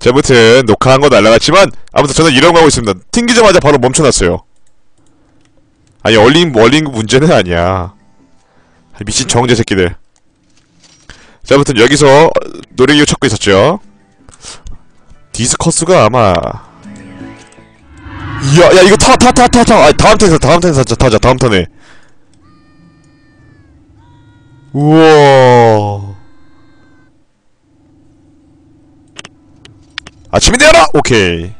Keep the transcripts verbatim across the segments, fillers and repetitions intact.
자, 아무튼 녹화한 거 날라갔지만 아무튼 저는 이런 거 하고 있습니다. 튕기자마자 바로 멈춰놨어요. 아니 얼린 얼린 문제는 아니야. 미친 정제 새끼들. 자, 아무튼 여기서 놀이기구 찾고 있었죠. 디스커스가 아마 이야, 야 이거 타 타 타 타 타. 아 다음 턴에 다음 턴에 타자 타자 다음 턴에. 우와. 아침이 되어라! 오케이.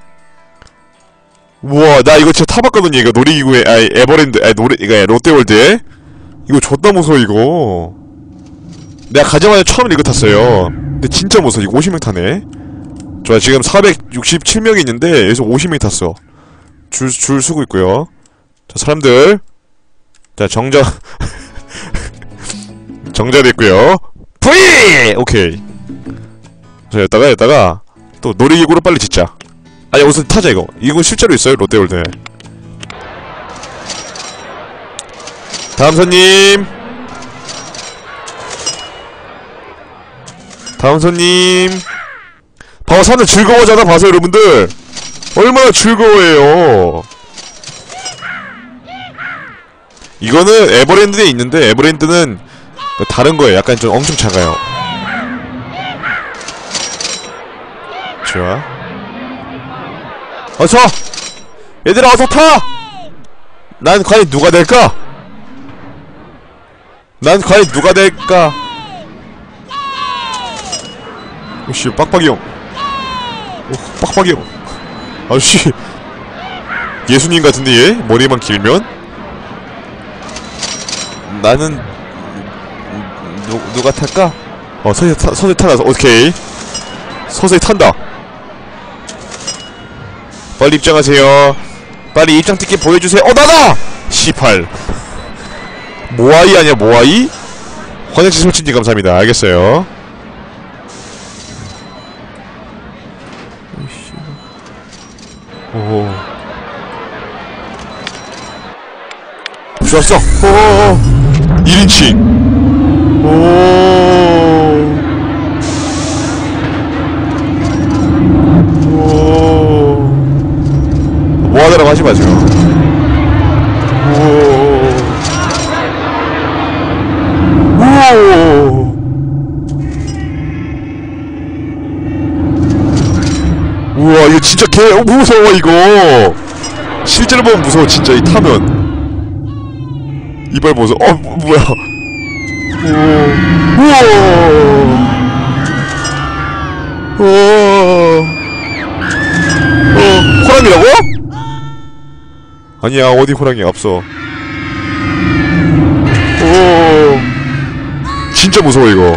우와, 나 이거 진짜 타봤거든요. 이거 놀이기구에, 아이, 에버랜드, 아이, 노래, 이거 롯데월드에. 이거 존나 무서워, 이거. 내가 가자마자 처음에 이거 탔어요. 근데 진짜 무서워. 이거 오십 명 타네. 좋아, 지금 사백육십칠 명이 있는데, 여기서 오십 명이 탔어. 줄, 줄 서고 있고요. 자, 사람들. 자, 정자. 정자됐고요. 브이! 오케이. 자, 여기다가, 여기다가. 또 놀이기구로 빨리 짓자. 아니 우선 타자 이거. 이거 실제로 있어요 롯데월드에. 다음 손님. 다음 손님. 봐봐 사람들 즐거워하잖아. 봐서 여러분들 얼마나 즐거워해요. 이거는 에버랜드에 있는데 에버랜드는 다른 거예요. 약간 좀 엄청 작아요. 좋아. 어서! 얘들아 어서 타! 난 과연 누가 될까? 난 과연 누가 될까? 오씨 빡빡이 형. 오 빡빡이 형. 아씨 예수님 같은데 얘? 머리만 길면? 나는 누, 누가 탈까? 어 서서히 타, 서서히 타라. 오케이 서서히 탄다. 빨리 입장하세요. 빨리 입장 티켓 보여주세요. 어 나다! 씨팔 모아이 아니야 모아이? 화장실 설치님 감사합니다. 알겠어요. 오 좋았어. 오오오 일 인칭 오 뭐하더라고 하지 마세요. 우오. 우와 이거 진짜 개 무서워 이거. 실제로 보면 무서워 진짜. 이 타면 이발 보소. 어 뭐야. 우와. 우와. 어 호랑이라고? 아니야 어디 호랑이야 없어. 오 진짜 무서워 이거.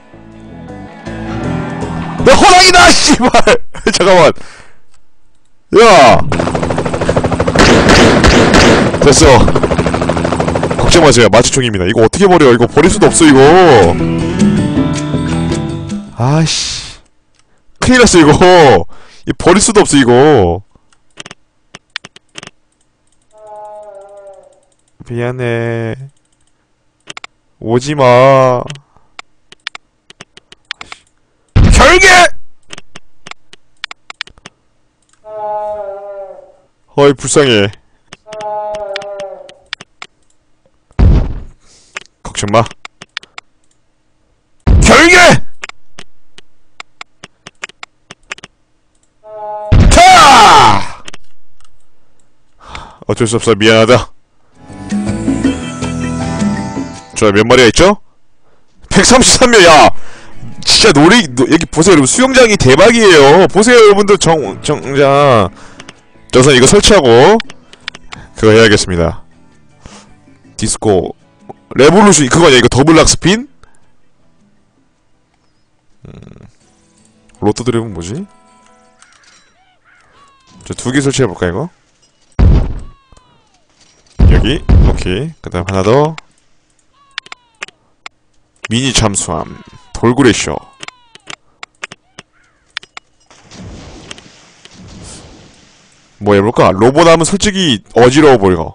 나 호랑이다 씨발. 잠깐만. 야 됐어. 걱정 마세요. 마취총입니다. 이거 어떻게 버려. 이거 버릴 수도 없어 이거. 아씨 큰일 났어 이거. 이거 버릴 수도 없어 이거. 미안해. 오지마. 결계! 어이 불쌍해. 걱정마. 결계! 타! 어쩔 수 없어. 미안하다. 저 몇 마리가 있죠? 백삼십삼 명. 야 진짜 놀이 노, 여기 보세요 여러분. 수영장이 대박이에요. 보세요 여러분들. 정 정장. 자 우선 이거 설치하고 그거 해야겠습니다. 디스코 레볼루션 그거 아니야 이거. 더블락 스핀? 음, 로또 드래곤 뭐지? 저 두 개 설치해볼까 이거? 여기 오케이. 그 다음 하나 더. 미니 잠수함 돌고래쇼. 뭐 해볼까? 로봇 하면 솔직히 어지러워 보여.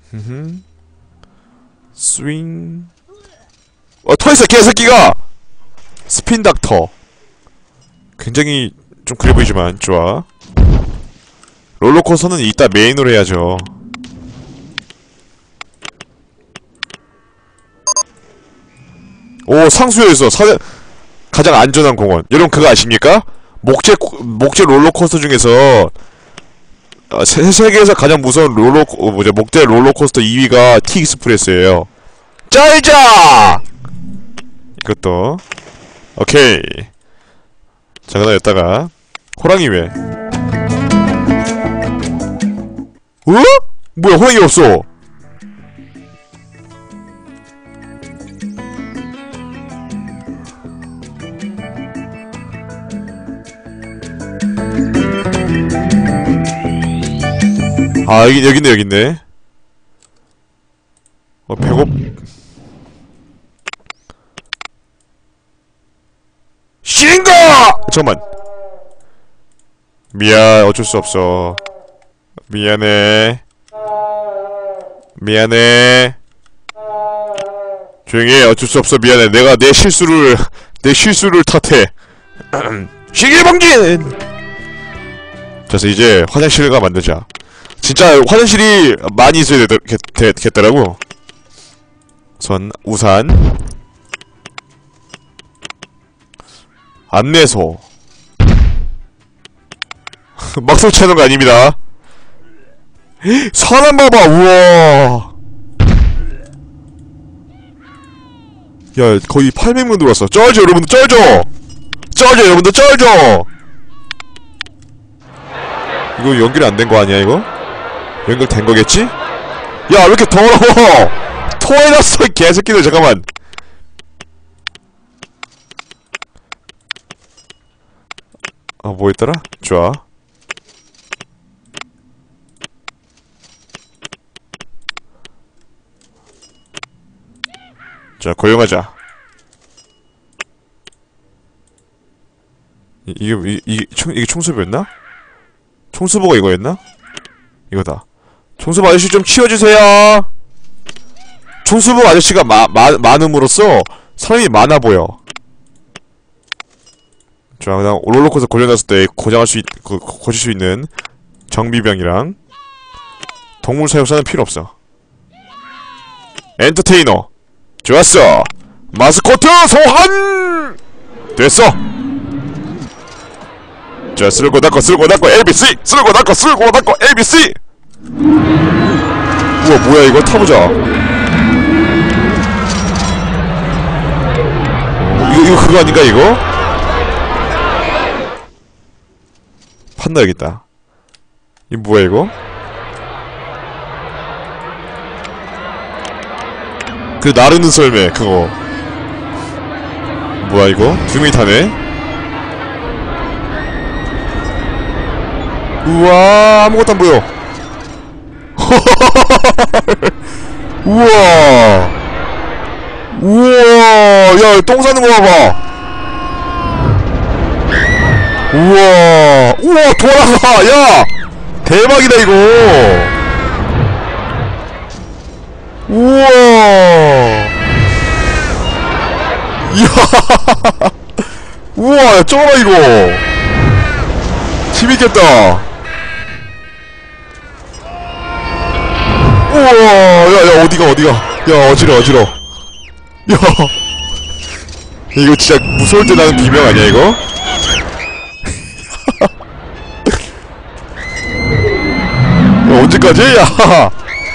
스윙. 어 터있어 개새끼가. 스핀 닥터. 굉장히 좀 그래 보이지만 좋아. 롤러코스터는 이따 메인으로 해야죠. 오, 상수에서 사, 가장 안전한 공원. 여러분 그거 아십니까? 목재 목재 롤러코스터 중에서 어, 세, 세계에서 가장 무서운 롤러 어, 뭐죠 목재 롤러코스터 이 위가 티익스프레스예요. 짤자! 이것도 오케이. 자, 그다음 여기다가 호랑이 왜? 어? 뭐야, 호랑이 없어. 아, 여기, 여기네, 여기네. 어, 배고, 싱거! 잠깐만. 미안, 어쩔 수 없어. 미안해. 미안해. 조용히 해, 어쩔 수 없어, 미안해. 내가 내 실수를, 내 실수를 탓해. 시기방진! 그래서 이제 화장실을 만들자. 진짜 화장실이 많이 있어야 되, 되, 되, 겠더라고. 우선 우산, 안내소. 막 설치하는 거 아닙니다. 사람 봐봐. 우와. 야, 거의 팔백 명 들어왔어. 쩔죠 여러분들, 쩔죠. 쩔죠 여러분들, 쩔죠. 이거 연결이 안 된 거 아니야 이거? 연결된 거겠지? 야, 왜 이렇게 더러워! 토해놨어, 이 개새끼들, 잠깐만. 아, 뭐 했더라? 좋아. 자, 고용하자. 이, 이게, 이, 이, 총, 이게 청소부였나? 청소부가 이거였나? 이거다. 청소부 아저씨 좀 치워주세요. 청소부 아저씨가 마, 마, 많음으로써 사람이 많아 보여. 자, 그다음 롤러코스터 걸려놨을 때 고장할 수 있, 그, 고칠 수 있는 정비병이랑 동물 사육사는 필요 없어. 엔터테이너. 좋았어. 마스코트 소환! 됐어. 자, 쓸고 닦고 쓸고 닦고 에이비씨! 쓸고 닦고 쓸고 닦고 에이비씨! 우와, 뭐야 이거? 타보자. 어, 이거, 이거 그거 아닌가 이거? 판다야겠다. 이거 뭐야 이거? 그 나르는 썰매 그거. 뭐야 이거? 두 명이 타네? 우와, 아무것도 안 보여. 우와. 우와. 야, 똥 싸는 거 봐봐. 우와. 우와, 돌아가. 야, 대박이다 이거. 우와. 이야. 우와, 쩔어 이거. 재밌겠다. 우와, 야, 야, 어디가, 어디가. 야, 어지러, 어지러. 야. 이거 진짜 무서울 때 나는 비명 아니야, 이거? 야, 언제까지? 야.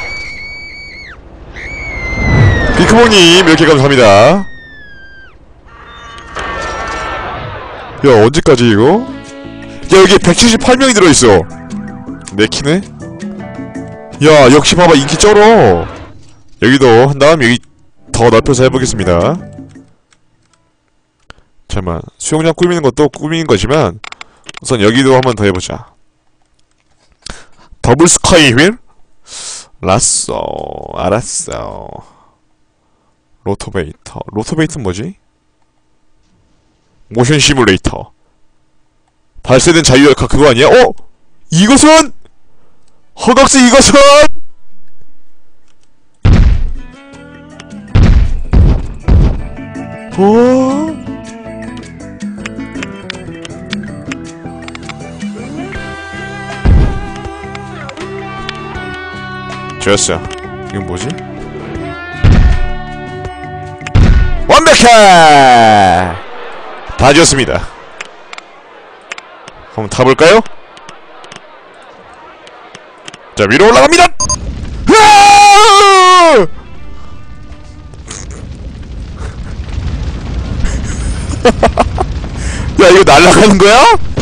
비크봉님, 이렇게 감사합니다. 야, 언제까지, 이거? 야, 여기 백칠십팔 명이 들어있어. 내키네? 야, 역시 봐봐, 인기 쩔어. 여기도 한 다음 여기 더 넓혀서 해보겠습니다. 잠깐만, 수영장 꾸미는 것도 꾸미는 거지만 우선 여기도 한 번 더 해보자. 더블 스카이 휠? 알았어, 알았어. 로토베이터. 로토베이터는 뭐지? 모션 시뮬레이터. 발세된 자유역학 그거 아니야? 어? 이것은? 허각스 이것은? 어? 좋았어. 이건 뭐지? 완벽해! 다 지었습니다. 한번 타볼까요? 자, 위로 올라갑니다! 으아! 야, 이거 날아가는 거야?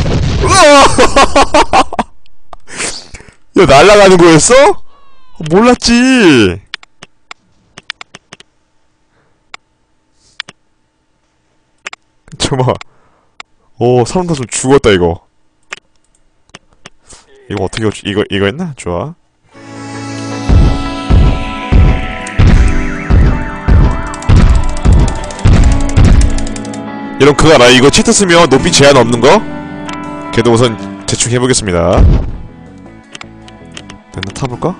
야, 날아가는 거였어? 몰랐지. 잠깐만. 오, 사람 다 좀 죽었다, 이거. 이거 어떻게, 이거, 이거 했나? 좋아. 여러분, 그거 알아? 이거 치트 쓰면 높이 제한 없는 거? 걔도 우선 대충 해보겠습니다. 됐나? 타볼까?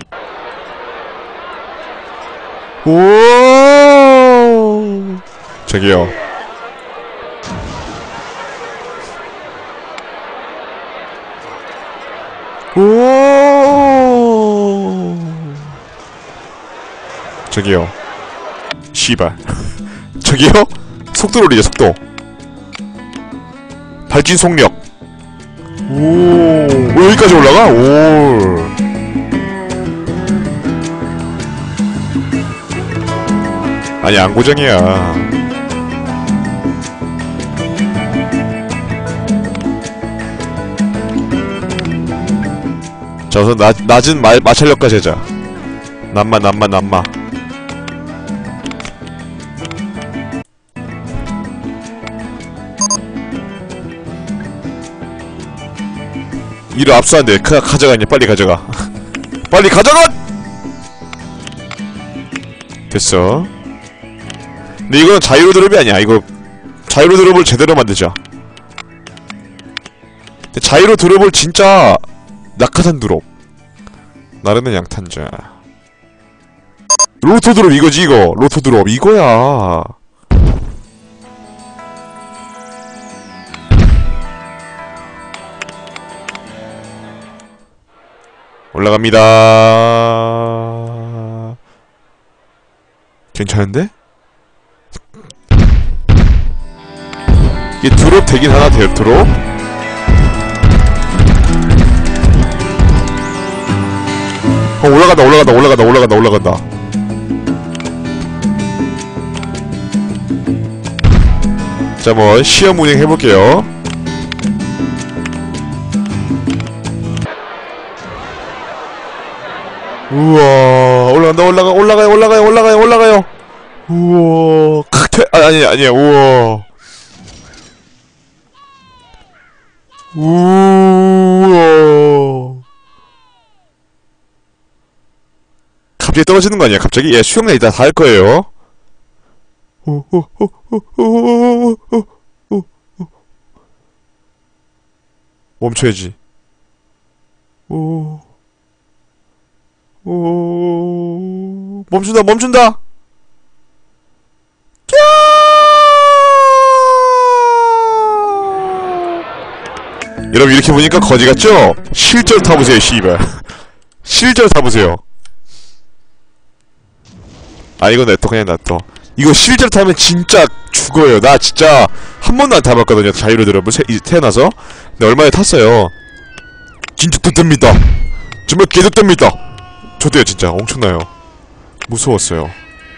오, 저기요. 오, 저기요. 씨발. 저기요? 속도를 올리자, 속도. 발진 속력. 오, 여기까지 올라가? 오. 아니, 안 고장이야. 자, 우선 낮, 낮은 마, 마찰력까지 하자. 남마, 남마, 남마. 이를 압수한대. 가, 가져가, 이제 빨리 가져가. 빨리 가져가! 됐어. 근데 이건 자유로 드롭이 아니야. 이거 자유로 드롭을 제대로 만들자. 근데 자유로 드롭을 진짜 낙하산 드롭. 나르는 양탄자. 로토 드롭 이거지, 이거. 로토 드롭 이거야. 올라갑니다. 괜찮은데? 이게 드롭 되긴 하나 돼요, 드롭? 어, 올라간다, 올라간다, 올라간다, 올라간다, 올라간다. 자, 뭐, 시험 운행 해볼게요. 우와, 올라간다, 올라가, 올라가요, 올라가요, 올라가요, 올라가요. 우와, 칵테일, 아, 아니, 아니야, 우와. 우와. 갑자기 떨어지는 거 아니야, 갑자기? 예, 수영장 이따 다 할 거예요. 멈춰야지. 오. 오, 멈춘다, 멈춘다! 여러분, 이렇게 보니까 거지 같죠? 실제로 타보세요, 씨발. 실제로 타보세요. 아, 이거 냅둬, 그냥 놔둬. 이거 실제로 타면 진짜 죽어요. 나 진짜 한 번도 안 타봤거든요, 자유로 드롭을 태어나서. 근데 얼마에 탔어요. 진짜 득됩니다. 정말 개득됩니다. 저도요, 진짜 엄청나요. 무서웠어요.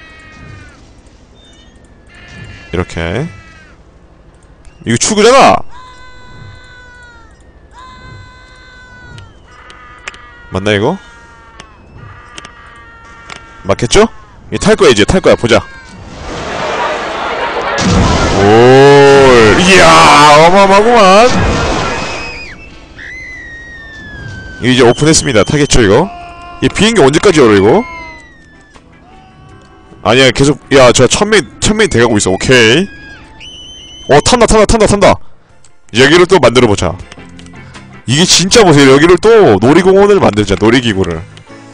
이렇게. 이거 추구잖아. 맞나 이거? 맞겠죠? 이 탈 거야, 이제 탈 거야. 보자. 오, 이야, 어마어마하구만. 이거 이제 오픈했습니다. 타겠죠, 이거? 이 비행기 언제까지 열어, 이거? 아니야, 계속, 야, 저 천명, 천명이 돼가고 있어. 오케이. 어, 탄다, 탄다, 탄다, 탄다. 여기를 또 만들어보자. 이게 진짜 보세요. 여기를 또 놀이공원을 만들자. 놀이기구를.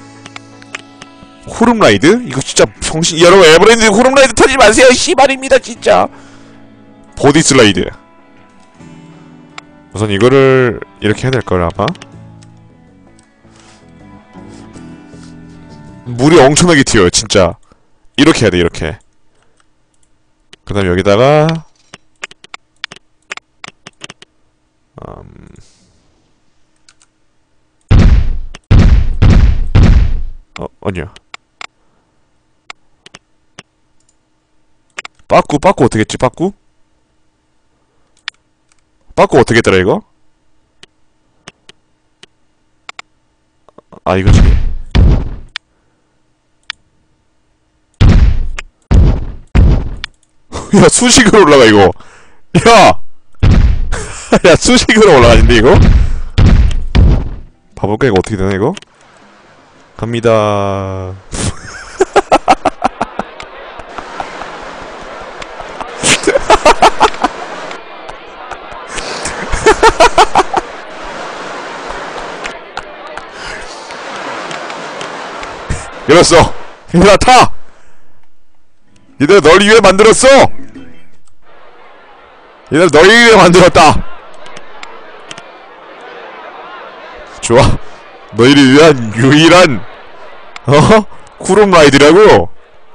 호름라이드? 이거 진짜 정신, 여러분, 에버랜드 호름라이드 타지 마세요. 씨발입니다, 진짜. 보디슬라이드. 우선 이거를 이렇게 해야 될걸, 아마? 물이 엄청나게 튀어요 진짜. 이렇게 해야 돼 이렇게. 그 다음에 여기다가 음... 어 아니야. 빠꾸 빠꾸 어떻게 했지 빠꾸? 빠꾸 어떻게 했더라 이거? 아 이거지. 야 수식으로 올라가 이거. 야! 야 수식으로 올라가는데 이거? 봐볼까 이거 어떻게 되나 이거? 갑니다. 열었어. 얘들아 타! 얘들아 널 위해 만들었어! 얘들아 널 위해 만들었다! 좋아. 너희를 위한 유일한 어? 쿠룸 라이드라고?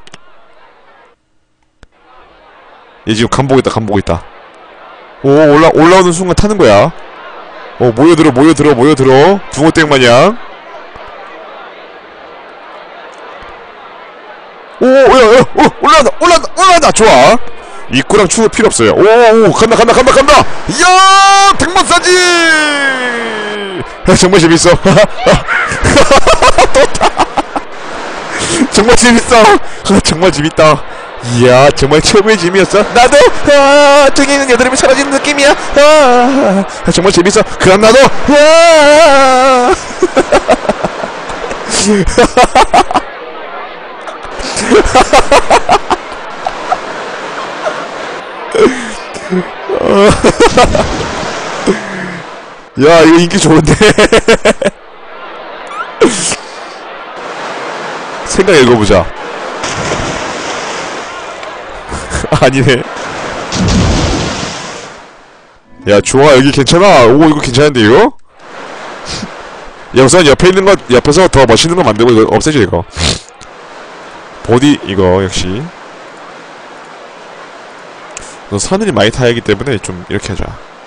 얘 지금 간 보고 있다 간 보고 있다. 오 올라 올라오는 순간 타는 거야. 어 모여들어 모여들어 모여들어 붕어땡 마냥. 오, 야, 야, 어, 올라간다, 올라간다, 올라간다, 좋아. 입구랑 추가 필요 없어요. 오, 오, 간다, 간다, 간다, 간다. 이야, 백마사지. 정말 재밌어. 또 타. 정말 재밌어. 정말 재밌다. 이야, 정말 최고의 재미였어. 나도 아, 저기 있는 여드름이 사라지는 느낌이야. 아, 정말 재밌어. 그럼 나도. 아. 야 이거 인기 좋은데. 생각 읽어보자. 아니네. 야 좋아 여기 괜찮아. 오 이거 괜찮은데 이거? 야 우선 옆에 있는 것 옆에서 더 멋있는 거 만들고 이거 없애줘 이거. 보디 이거 역시 너 사늘이 많이 타야 하기 때문에 좀 이렇게 하자.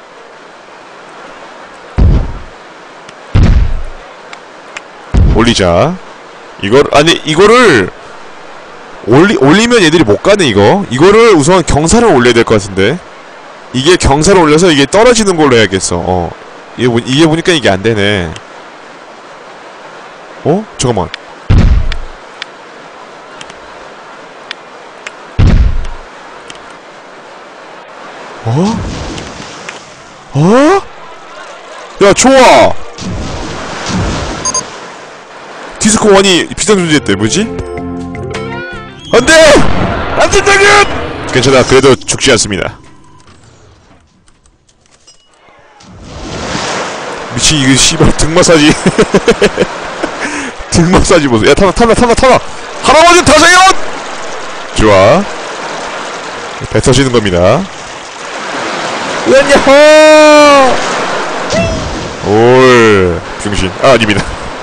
올리자. 이걸 아니 이거를 올리 올리면 얘들이 못 가네 이거. 이거를 우선 경사를 올려야 될 것 같은데. 이게 경사를 올려서 이게 떨어지는 걸로 해야겠어. 어 이게 보, 이게 보니까 이게 안 되네. 어 잠깐만. 어? 어? 야 좋아. 디스코 원이 비싼 존재했대. 뭐지? 안돼! 안된다면! 괜찮아 그래도 죽지 않습니다. 미친 이거 씨발 등마사지. 등마사지 보소. 야 타나 타나 타나 타나 할아버지 타세요! 좋아 배 터지는 겁니다. 야호! 올 병신. 아 아닙니다.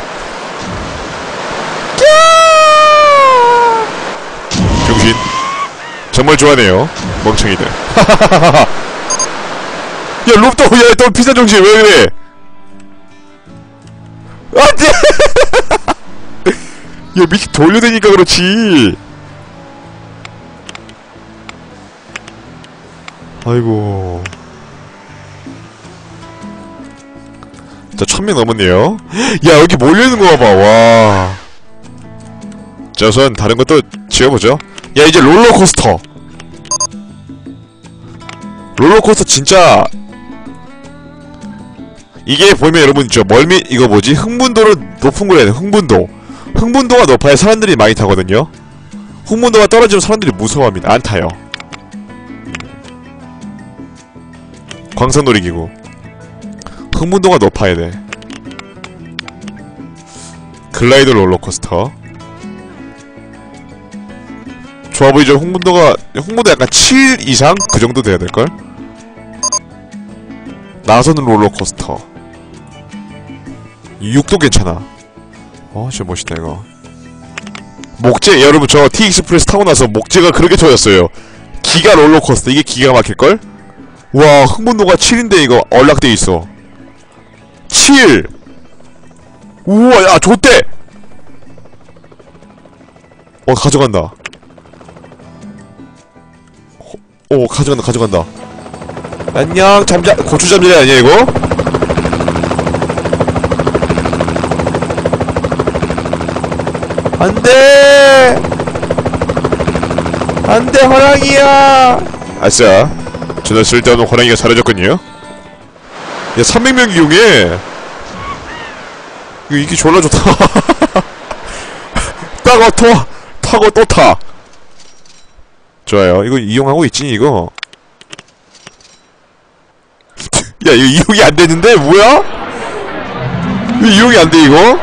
병신 정말 좋아하네요 멍청이들. 야 롭도 야 또 피자 정신 왜 그래? 안돼. 야 미치 돌려대니까 그렇지. 아이고 자 천명 넘었네요. 야 여기 몰려있는 거 봐봐. 와 자 우선 다른 것도 지어보죠. 야 이제 롤러코스터. 롤러코스터 진짜 이게 보면 여러분 있죠 멀미 이거 뭐지 흥분도를 높은 걸 해야 돼. 흥분도 흥분도가 높아야 사람들이 많이 타거든요. 흥분도가 떨어지면 사람들이 무서워합니다. 안 타요. 광선놀이기구 흥분도가 높아야 돼. 글라이더 롤러코스터 좋아 보이죠? 흥분도가 흥분도 약간 칠 이상? 그 정도 돼야 될걸? 나서는 롤러코스터 육도 괜찮아. 어 진짜 멋있다 이거. 목재, 여러분 저 T익스프레스 타고 나서 목재가 그렇게 좋아졌어요. 기가 롤러코스터. 이게 기가 막힐걸? 와, 흥분도가 칠인데 이거 얼락돼 있어. 칠! 우와, 야, 좋대! 어, 가져간다. 어, 어, 가져간다, 가져간다. 안녕, 잠자, 고추 잠자리 아니야, 이거? 안 돼! 안 돼, 호랑이야! 아싸. 저는 쓸데없는 호랑이가 사라졌군요. 야, 삼백 명 이용해! 이거 인기 졸라 좋다. 타고 터! 타고 또 타! 좋아요. 이거 이용하고 있지, 이거? 야, 이거 이용이 안 되는데? 뭐야? 왜 이용이 안 돼, 이거?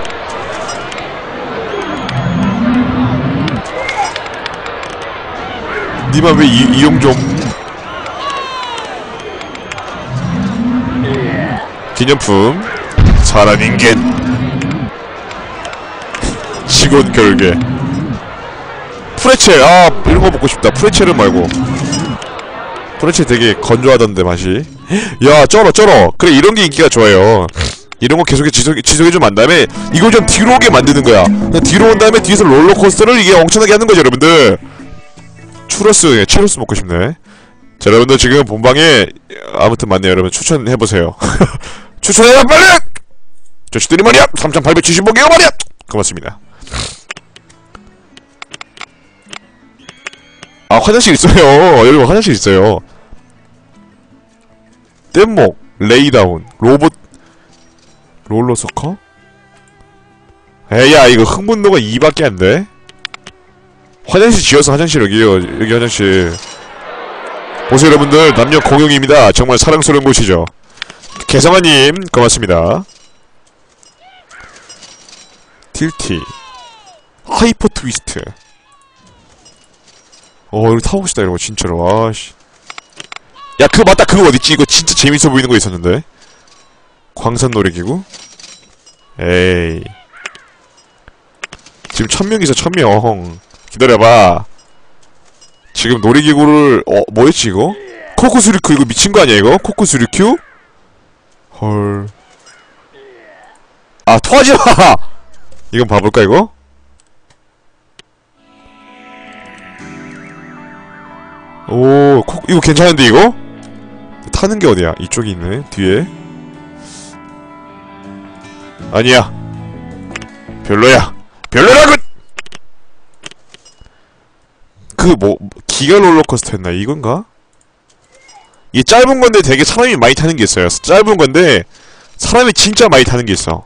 니만 왜 이, 이용 좀. 기념품. 살아있는 직원 결계. 프레첼. 아, 이런거 먹고 싶다. 프레첼은 말고. 프레첼 되게 건조하던데, 맛이. 야, 쩔어, 쩔어. 그래, 이런게 인기가 좋아요. 이런거 계속 지속, 지속해 좀 한 다음에, 이걸 좀 뒤로 오게 만드는 거야. 뒤로 온 다음에 뒤에서 롤러코스터를 이게 엄청나게 하는 거죠, 여러분들. 추러스, 예, 추러스 먹고 싶네. 자, 여러분들 지금 본방에, 아무튼 맞네요, 여러분. 추천해보세요. 추천해라, 빨리! 저씨들이 말이야! 삼천팔백칠십오 개가 말이야! 고맙습니다. 아, 화장실 있어요. 여기 화장실 있어요. 뗏목, 레이다운, 로봇, 롤러서커? 에이야, 이거 흥분도가 이밖에 안 돼? 화장실 지어서 화장실 여기요. 여기 화장실. 보세요, 여러분들. 남녀 공용입니다. 정말 사랑스러운 곳이죠. 개성아님, 고맙습니다. 틸티. 하이퍼 트위스트. 어, 이거 타보고 싶다, 이런 거, 진짜로. 아씨. 야, 그거 맞다. 그거 어딨지? 이거 진짜 재밌어 보이는 거 있었는데. 광산 놀이기구? 에이. 지금 천명이서 천명. 기다려봐. 지금 놀이기구를, 어, 뭐였지, 이거? 코코수리큐, 이거 미친 거 아니야, 이거? 코코수리큐? 헐. 아, 토하지 마! 이건 봐볼까, 이거? 오, 코, 이거 괜찮은데, 이거? 타는 게 어디야? 이쪽에 있네, 뒤에. 아니야. 별로야. 별로라고! 그, 뭐, 기가 롤러코스터 했나? 이건가? 이게 짧은 건데 되게 사람이 많이 타는 게 있어요. 짧은 건데, 사람이 진짜 많이 타는 게 있어.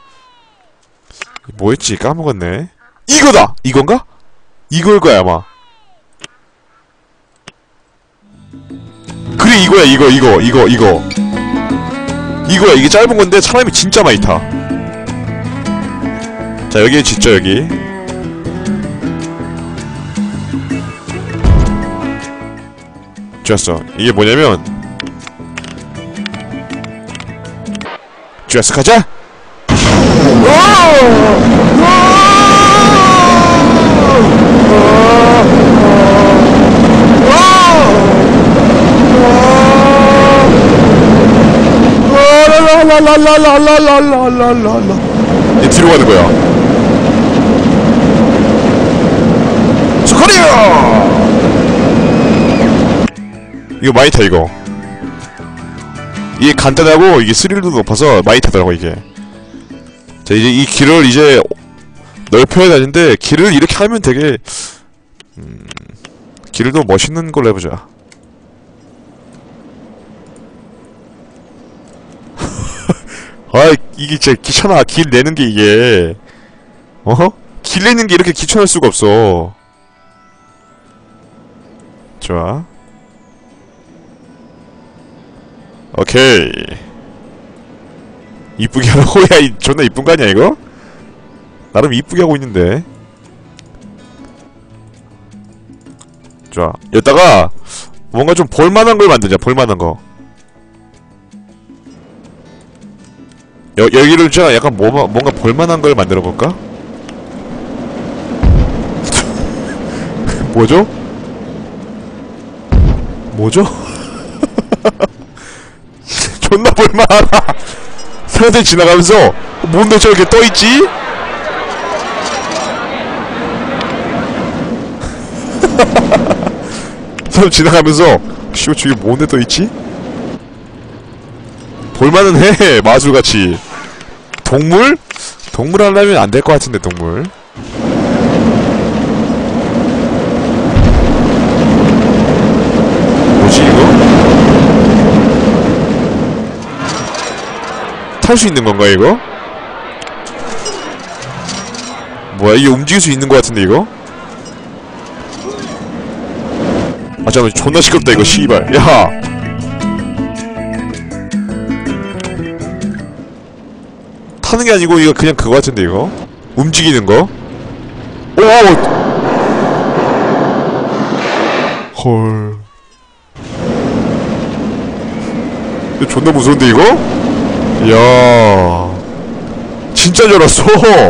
뭐였지? 까먹었네. 이거다! 이건가? 이걸 거야, 아마. 그래, 이거야, 이거, 이거, 이거, 이거. 이거야, 이게 짧은 건데 사람이 진짜 많이 타. 자, 여기 짓죠, 여기. 좋았어. 이게 뭐냐면, 좋았어, 가자! 라라라라라라라라라라라. 얘 뒤로 가는 거야. 스코리어! 이거 많이 타, 이거. 이게 간단하고 이게 스릴도 높아서 많이 타더라고, 이게. 자, 이제 이 길을 이제 넓혀야 되는데, 길을 이렇게 하면 되게 음... 길도 멋있는 걸로 해보자. 아, 이게 진짜 귀찮아. 길 내는 게 이게. 어허? 길 내는 게 이렇게 귀찮을 수가 없어. 좋아. 오케이. 이쁘게 하라고? 야, 이 존나 이쁜 거 아니야, 이거? 나름 이쁘게 하고 있는데. 좋아. 여기다가 뭔가 좀 볼만한 걸 만들자, 볼만한 거. 여, 여기를 진짜 약간 뭐, 뭔가 볼만한 걸 만들어 볼까? 뭐죠? 뭐죠? 존나 볼만하다. 사람들이 지나가면서 뭔데 저렇게 떠있지? 사람 지나가면서 씨발 저기 뭔데 떠있지? 볼만은 해. 마술같이. 동물? 동물 하려면 안 될 것 같은데 동물. 뭐지 이거? 탈 수 있는 건가 이거? 뭐야 이게 움직일 수 있는 것 같은데 이거? 아 잠깐만 존나 시끄럽다 이거 씨발. 야 타는 게 아니고 이거 그냥 그거 같은데 이거? 움직이는 거? 오! 헐. 이거 존나 무서운데 이거? 이야. 진짜 줄 알았어.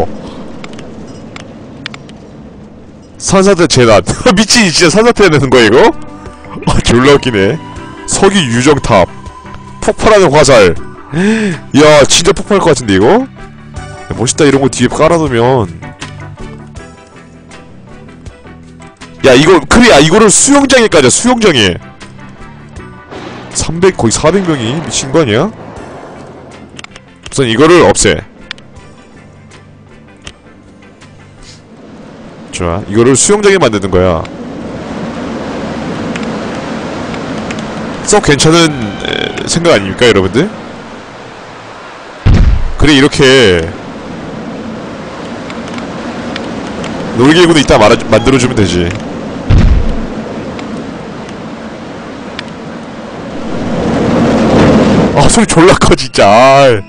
산사태 재난. 미친 진짜 산사태 내는 거야 이거? 아 졸라 웃기네. 석유 유정탑. 폭발하는 화살. 야 진짜 폭발할 것 같은데 이거? 야, 멋있다 이런거 뒤에 깔아놓으면. 야 이거 그래 야 이거를 수영장에 까자. 수영장에 삼백 거의 사백 명이 미친거 아니야? 우선 이거를 없애. 좋아 이거를 수영장에 만드는 거야. 썩 괜찮은 에, 생각 아닙니까 여러분들? 그래 이렇게 놀이기구도 이따 말아, 만들어주면 되지. 아 소리 졸라 커 진짜.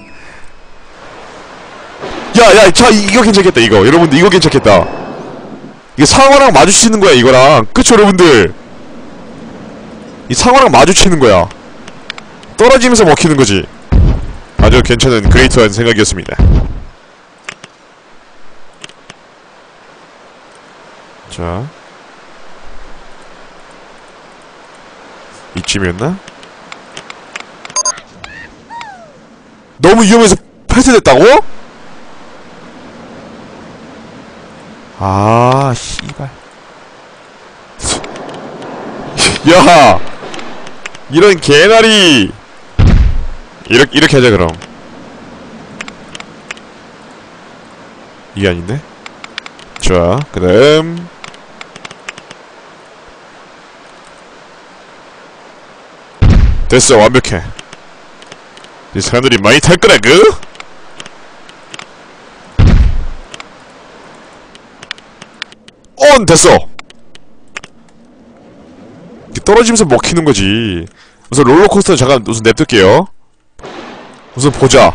야야 자 이거 괜찮겠다 이거. 여러분들 이거 괜찮겠다. 이게 상어랑 마주치는 거야 이거랑. 그쵸 여러분들? 이 상어랑 마주치는 거야. 떨어지면서 먹히는 거지. 아주 괜찮은 그레이트한 생각이었습니다. 자 이쯤이었나? 너무 위험해서 폐쇄됐다고? 아 씨발. 야 이런 개나리. 이렇게 이렇게 하자 그럼. 이게 아닌데? 좋아 그다음 됐어 완벽해. 이 사람들이 많이 탈 거라고? 온! 됐어! 떨어지면서 먹히는 거지. 우선 롤러코스터 잠깐 우선 냅둘게요. 우선 보자.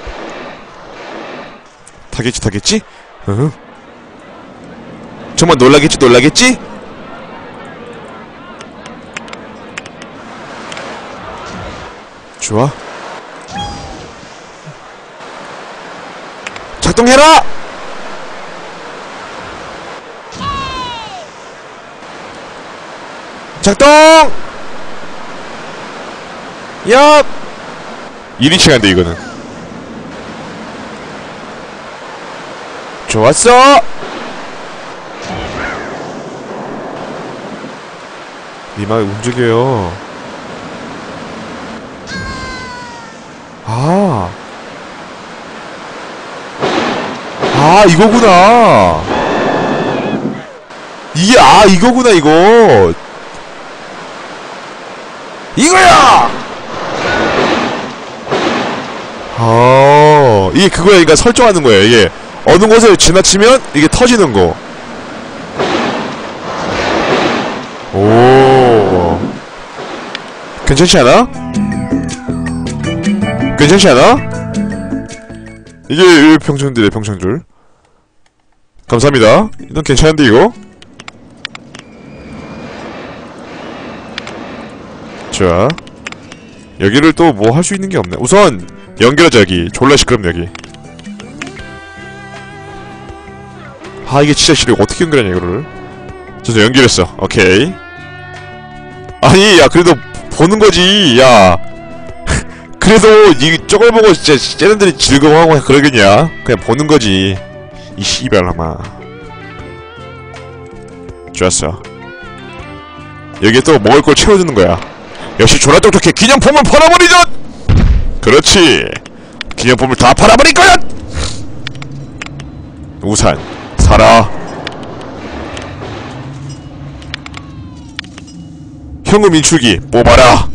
타겠지 타겠지? 으흠. 정말 놀라겠지 놀라겠지? 좋아 작동해라! 작동! 얍! 일 인칭 한데 이거는. 좋았어! 니마 움직여요. 아. 아, 이거구나. 이게, 아, 이거구나, 이거. 이거야! 아, 이게 그거야. 그러니까 설정하는 거야, 이게. 어느 곳을 지나치면 이게 터지는 거. 오. 괜찮지 않아? 괜찮지 않아? 이게 평창들이야 평창들. 감사합니다. 이건 괜찮은데 이거? 자 여기를 또 뭐 할 수 있는 게 없네. 우선 연결하자. 여기 졸라 시끄럽네 여기. 아 이게 진짜 싫어. 어떻게 연결하냐 이거를. 저 연결했어. 오케이. 아니 야 그래도 보는거지. 야 그래도 이 저걸 보고 진짜 쟤네들이 즐거워하고 그러겠냐. 그냥 보는거지 이 씨발놈아. 좋았어. 여기에 또 먹을걸 채워주는거야. 역시 졸라 똑똑해. 기념품을 팔아버리자. 그렇지. 기념품을 다 팔아버릴거야. 우산 사라. 현금 인출기 뽑아라.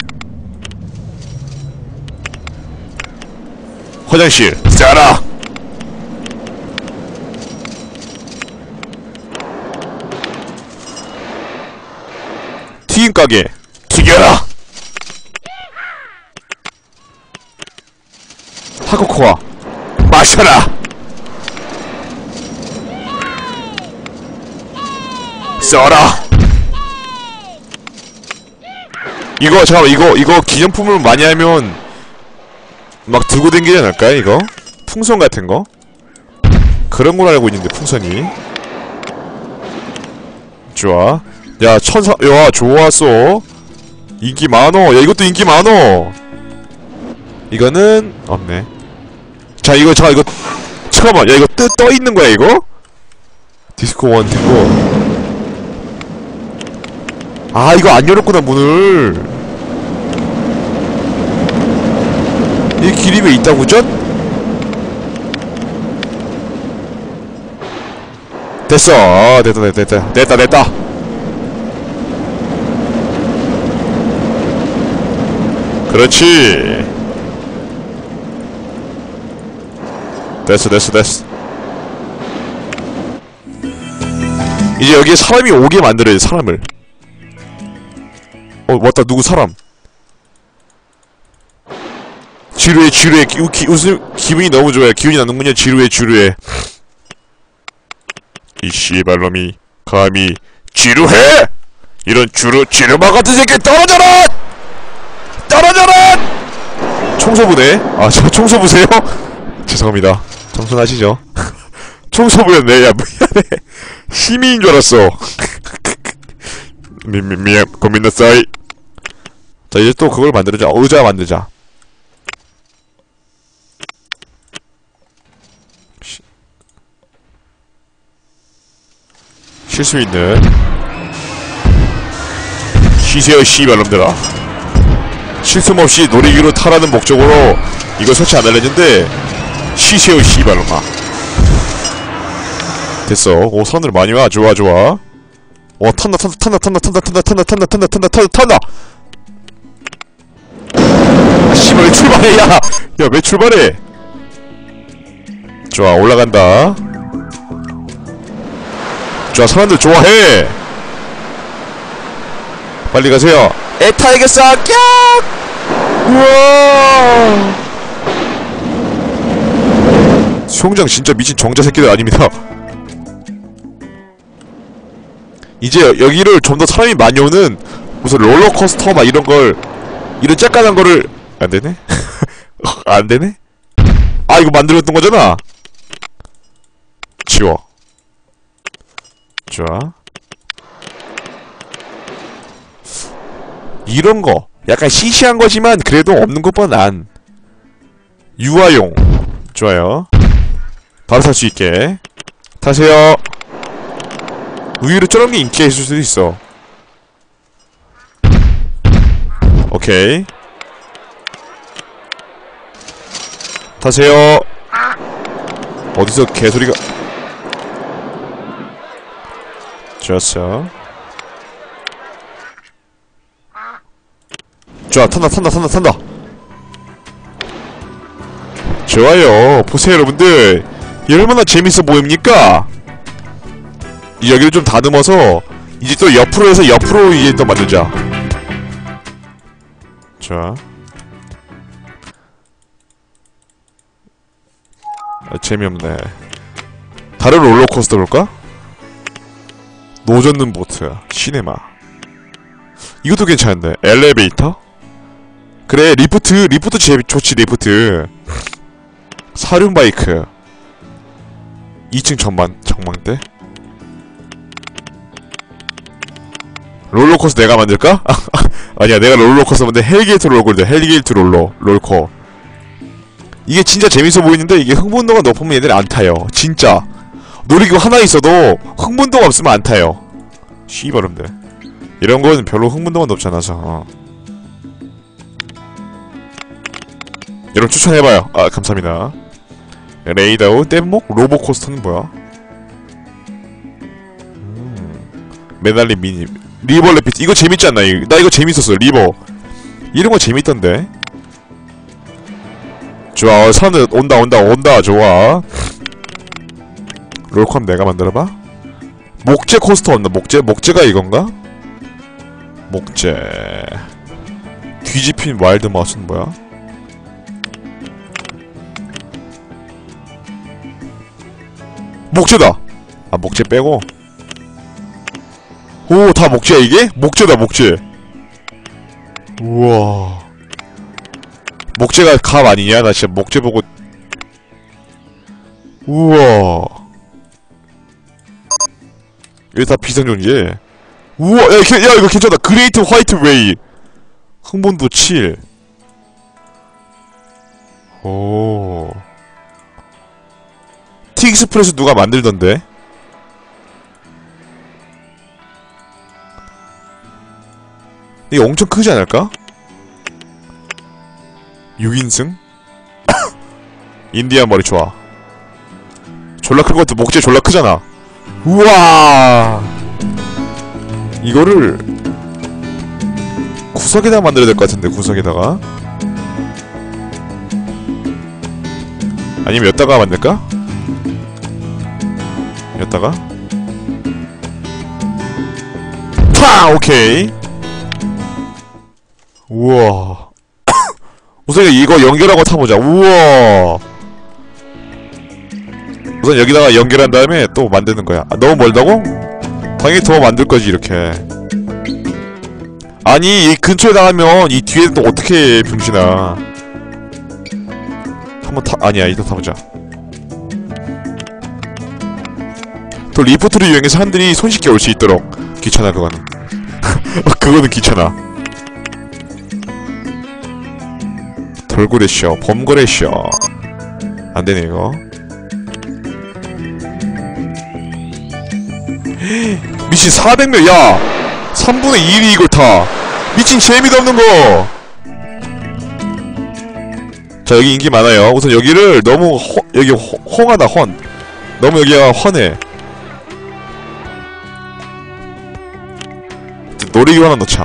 화장실 싸라. 튀김가게 튀겨라. 하코코아 마셔라. 써라. 이거 잠깐만 이거 이거 기념품을 많이 하면 막 들고 댕기지 않을까요 이거? 풍선 같은거? 그런 걸 알고 있는데 풍선이. 좋아. 야 천사 야 좋았어. 인기 많어. 야 이것도 인기 많어. 이거는 없네. 자 이거 자 이거 잠깐만 야 이거 뜨 떠있는거야 이거? 디스코 원 되고. 아 이거 안 열었구나 문을. 이 길이 왜 있다고 전? 됐어. 아, 됐다 됐다 됐다 됐다 됐다. 그렇지. 됐어 됐어 됐어. 이제 여기에 사람이 오게 만들어야 돼. 사람을. 어 맞다 누구 사람. 지루해 지루해. 기, 기, 웃음 기분이 너무 좋아요. 기분이 나는군요. 지루해 지루해. 이 씨발놈이 감히 지루해! 이런 주루 지루마 같은 새끼 떨어져라! 떨어져라! 청소부네? 아 저 청소부세요? 죄송합니다. 청소하시죠. 청소부였네. 야 미안해. 시민인 줄 알았어. 미, 미, 미안 고민나싸이. 자 이제 또 그걸 만들자. 의자 만들자. 쉴 수 있는. 쉬세요 씨발놈들아. 쉴 틈 없이 놀이기로 타라는 목적으로 이걸 설치 안 하려는데 쉬세요 씨발놈아. 됐어. 오 사람들 많이 와. 좋아 좋아. 어 탄다 탄다 탄다 탄다 탄다 탄다 탄다 탄다 탄다 탄다 탄다 탄다. 아 씨발 왜 출발해. 야 야 왜 출발해. 좋아 올라간다. 좋아 사람들 좋아해. 빨리 가세요. 에타이겠어. 깍. 우와 수영장 진짜 미친 정자 새끼들 아닙니다. 이제 여기를 좀 더 사람이 많이 오는 무슨 롤러코스터 막 이런걸 이런 쬐깐한 거를 안되네? 안되네? 아 이거 만들었던 거잖아. 지워. 좋아. 이런거 약간 시시한 거지만 그래도 없는 것보단 난 유아용. 좋아요. 바로 탈 수 있게 타세요. 의외로 저런게 인기가 있을 수도 있어. 오케이 타세요. 어디서 개소리가. 좋았어. 좋아 탄다 탄다 탄다 탄다. 좋아요. 보세요 여러분들 이 얼마나 재밌어 보입니까? 여기를 좀 다듬어서 이제 또 옆으로 해서 옆으로 이제 또 만들자. 좋아. 아, 재미없네. 다른 롤러코스터 볼까? 노젓는 보트 시네마. 이것도 괜찮은데. 엘리베이터? 그래 리프트 리프트 제 좋지. 리프트 사륜바이크 이 층 전만 전망대. 롤러코스터 내가 만들까? 아니야, 내가 롤러코스터 만들 헬게이트 롤러코스터 헬게이트 롤러 롤코. 이게 진짜 재밌어 보이는데 이게 흥분도가 높으면 얘들이 안 타요. 진짜 놀이기구 하나 있어도 흥분도가 없으면 안 타요. 씨발놈들. 이런 건 별로 흥분도가 높지 않아서. 어. 여러분 추천해봐요. 아, 감사합니다. 레이다우 뗏목 로보코스터는 뭐야? 음. 메달린 미니 리버 레피트. 이거 재밌지 않나? 나 이거 재밌었어. 리버 이런 거 재밌던데. 좋아. 어, 산을 온다 온다 온다. 좋아. 롤컵 내가 만들어봐. 목재 코스터 없나? 목재? 목재가 이건가? 목재. 뒤집힌 와일드 마우스는 뭐야? 목재다! 아, 목재 빼고. 오, 다 목재야 이게? 목재다 목재. 우와. 목재가 갑 아니냐? 나 진짜 목재 보고. 우와. 이거 다 비상전지. 우와. 야, 야 이거 괜찮다. 그레이트 화이트 웨이. 흥분도 칠. 오. 티익스프레스 누가 만들던데? 이게 엄청 크지 않을까? 육 인승? 인디안 머리 좋아. 졸라 큰 것 같아. 목재 졸라 크잖아. 우와. 이거를 구석에다 만들어야 될 것 같은데. 구석에다가 아니면 여기다가 만들까? 여기다가 파! 오케이. 우와. 우선 이거 연결하고 타보자. 우와. 우선 여기다가 연결한 다음에 또 만드는 거야. 아, 너무 멀다고? 당연히 더 만들 거지 이렇게. 아니 이 근처에 나가면 이 뒤에 또 어떻게 해 병신아. 한번 타. 아니야 이따 타보자. 또 리포트를 이용해서 사람들이 손쉽게 올 수 있도록. 귀찮아 그거는. 그거는 귀찮아. 돌고래쇼 범거래쇼. 안되네 이거. 미친 사백 명. 야 삼분의 일이 이걸 타. 미친 재미도 없는거. 자 여기 인기 많아요. 우선 여기를 너무 허, 여기 허, 헝하다 헌. 너무 여기가 훤해. 놀이기구 하나 넣자.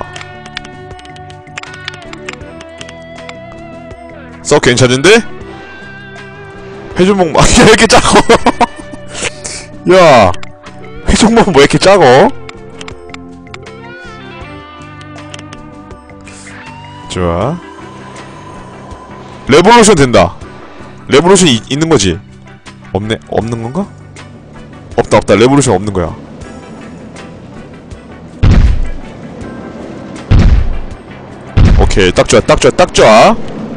썩 괜찮은데? 회전목 막 왜 이렇게 작어? 야 회전목 뭐 이렇게 작어? 좋아. 레볼루션 된다. 레볼루션 이, 있는거지? 없네? 없는건가? 없다 없다. 레볼루션 없는거야. 오케이 딱좋아 딱좋아 딱좋아.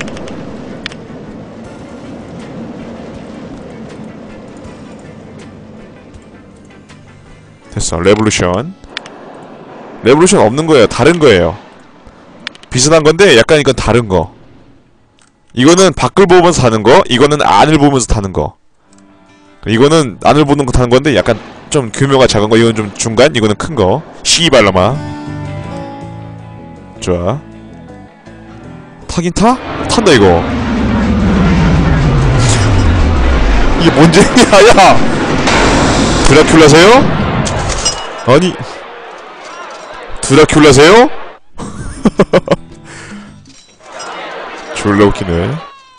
됐어. 레볼루션. 레볼루션 없는거예요. 다른거예요. 비슷한건데 약간 이건 다른거. 이거는 밖을 보면서 타는거, 이거는 안을 보면서 타는거. 이거는 안을 보는거 타는건데 약간 좀 규모가 작은거, 이건 좀 중간, 이거는 큰거. 씨발놈아. 좋아. 타긴 타? 탄다 이거. 이게 뭔지. 야야 드라큘라세요? 아니 드라큘라세요? 졸라 웃기네.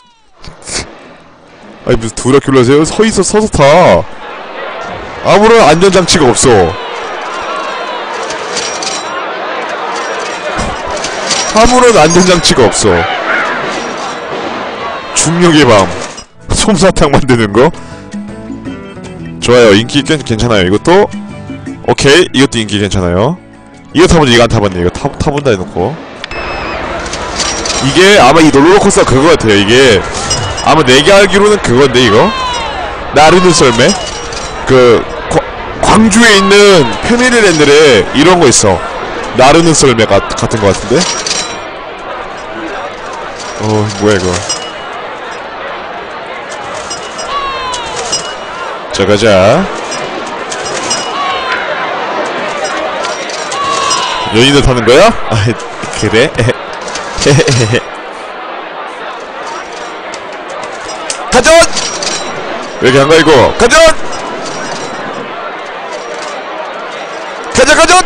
아니 무슨 드라큘라세요? 서있어 서서 타. 아무런 안전장치가 없어. 아무런 안전장치가 없어. 중력의 밤. 솜사탕 만드는거? 좋아요. 인기 꽤 괜찮아요. 이것도 오케이. 이것도 인기 괜찮아요. 이거 타보자. 이거 안 타봤네. 이거 타, 타본다 해놓고. 이게 아마 이 롤러코스터가 그거 같아요. 이게 아마 내가 알기로는 그건데 이거 나르는 썰매? 그 과, 광주에 있는 패밀리랜드에 이런거 있어. 나르는 썰매 가, 같은 거 같은데? 어, 뭐야, 이거. 자, 가자. 연인을 타는 거야? 아, 그래? 가전! 왜 이렇게 안 가, 이거? 가전! 가자, 가전!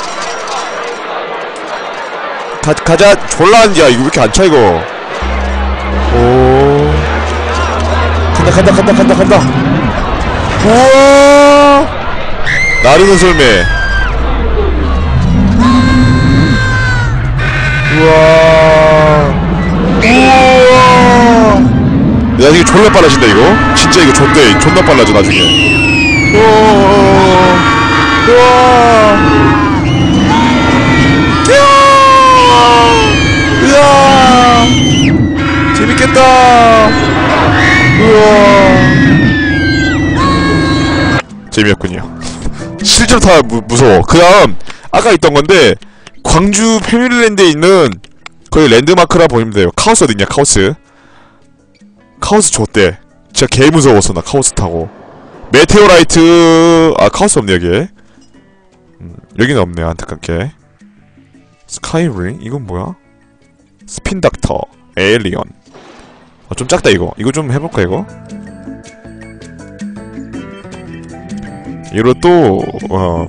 가, 가자, 졸라, 야, 이거 왜 이렇게 안 차, 이거. 오. 간다, 간다, 간다, 간다, 간다. 우와! 나르는 썰매. 우와. 우와. 야, 이게 졸라 빨라진다, 이거. 진짜 이거 존대, 존나 빨라져, 나중에. 우와. 우와. 우와. 재밌겠다. 우와. 재미없군요. 실제로 다 무, 무서워. 그 다음 아까 있던 건데 광주 패밀리랜드에 있는 거의 랜드마크라 보이면 돼요. 카오스 어딨냐, 카오스. 카오스 줬대. 진짜 개 무서웠어, 나 카오스 타고. 메테오라이트. 아, 카오스 없네, 여기에. 음, 여기는 없네요, 안타깝게. 스카이링? 이건 뭐야? 스핀닥터. 에일리언. 아, 좀 작다, 이거. 이거 좀 해볼까, 이거? 이로 또, 어.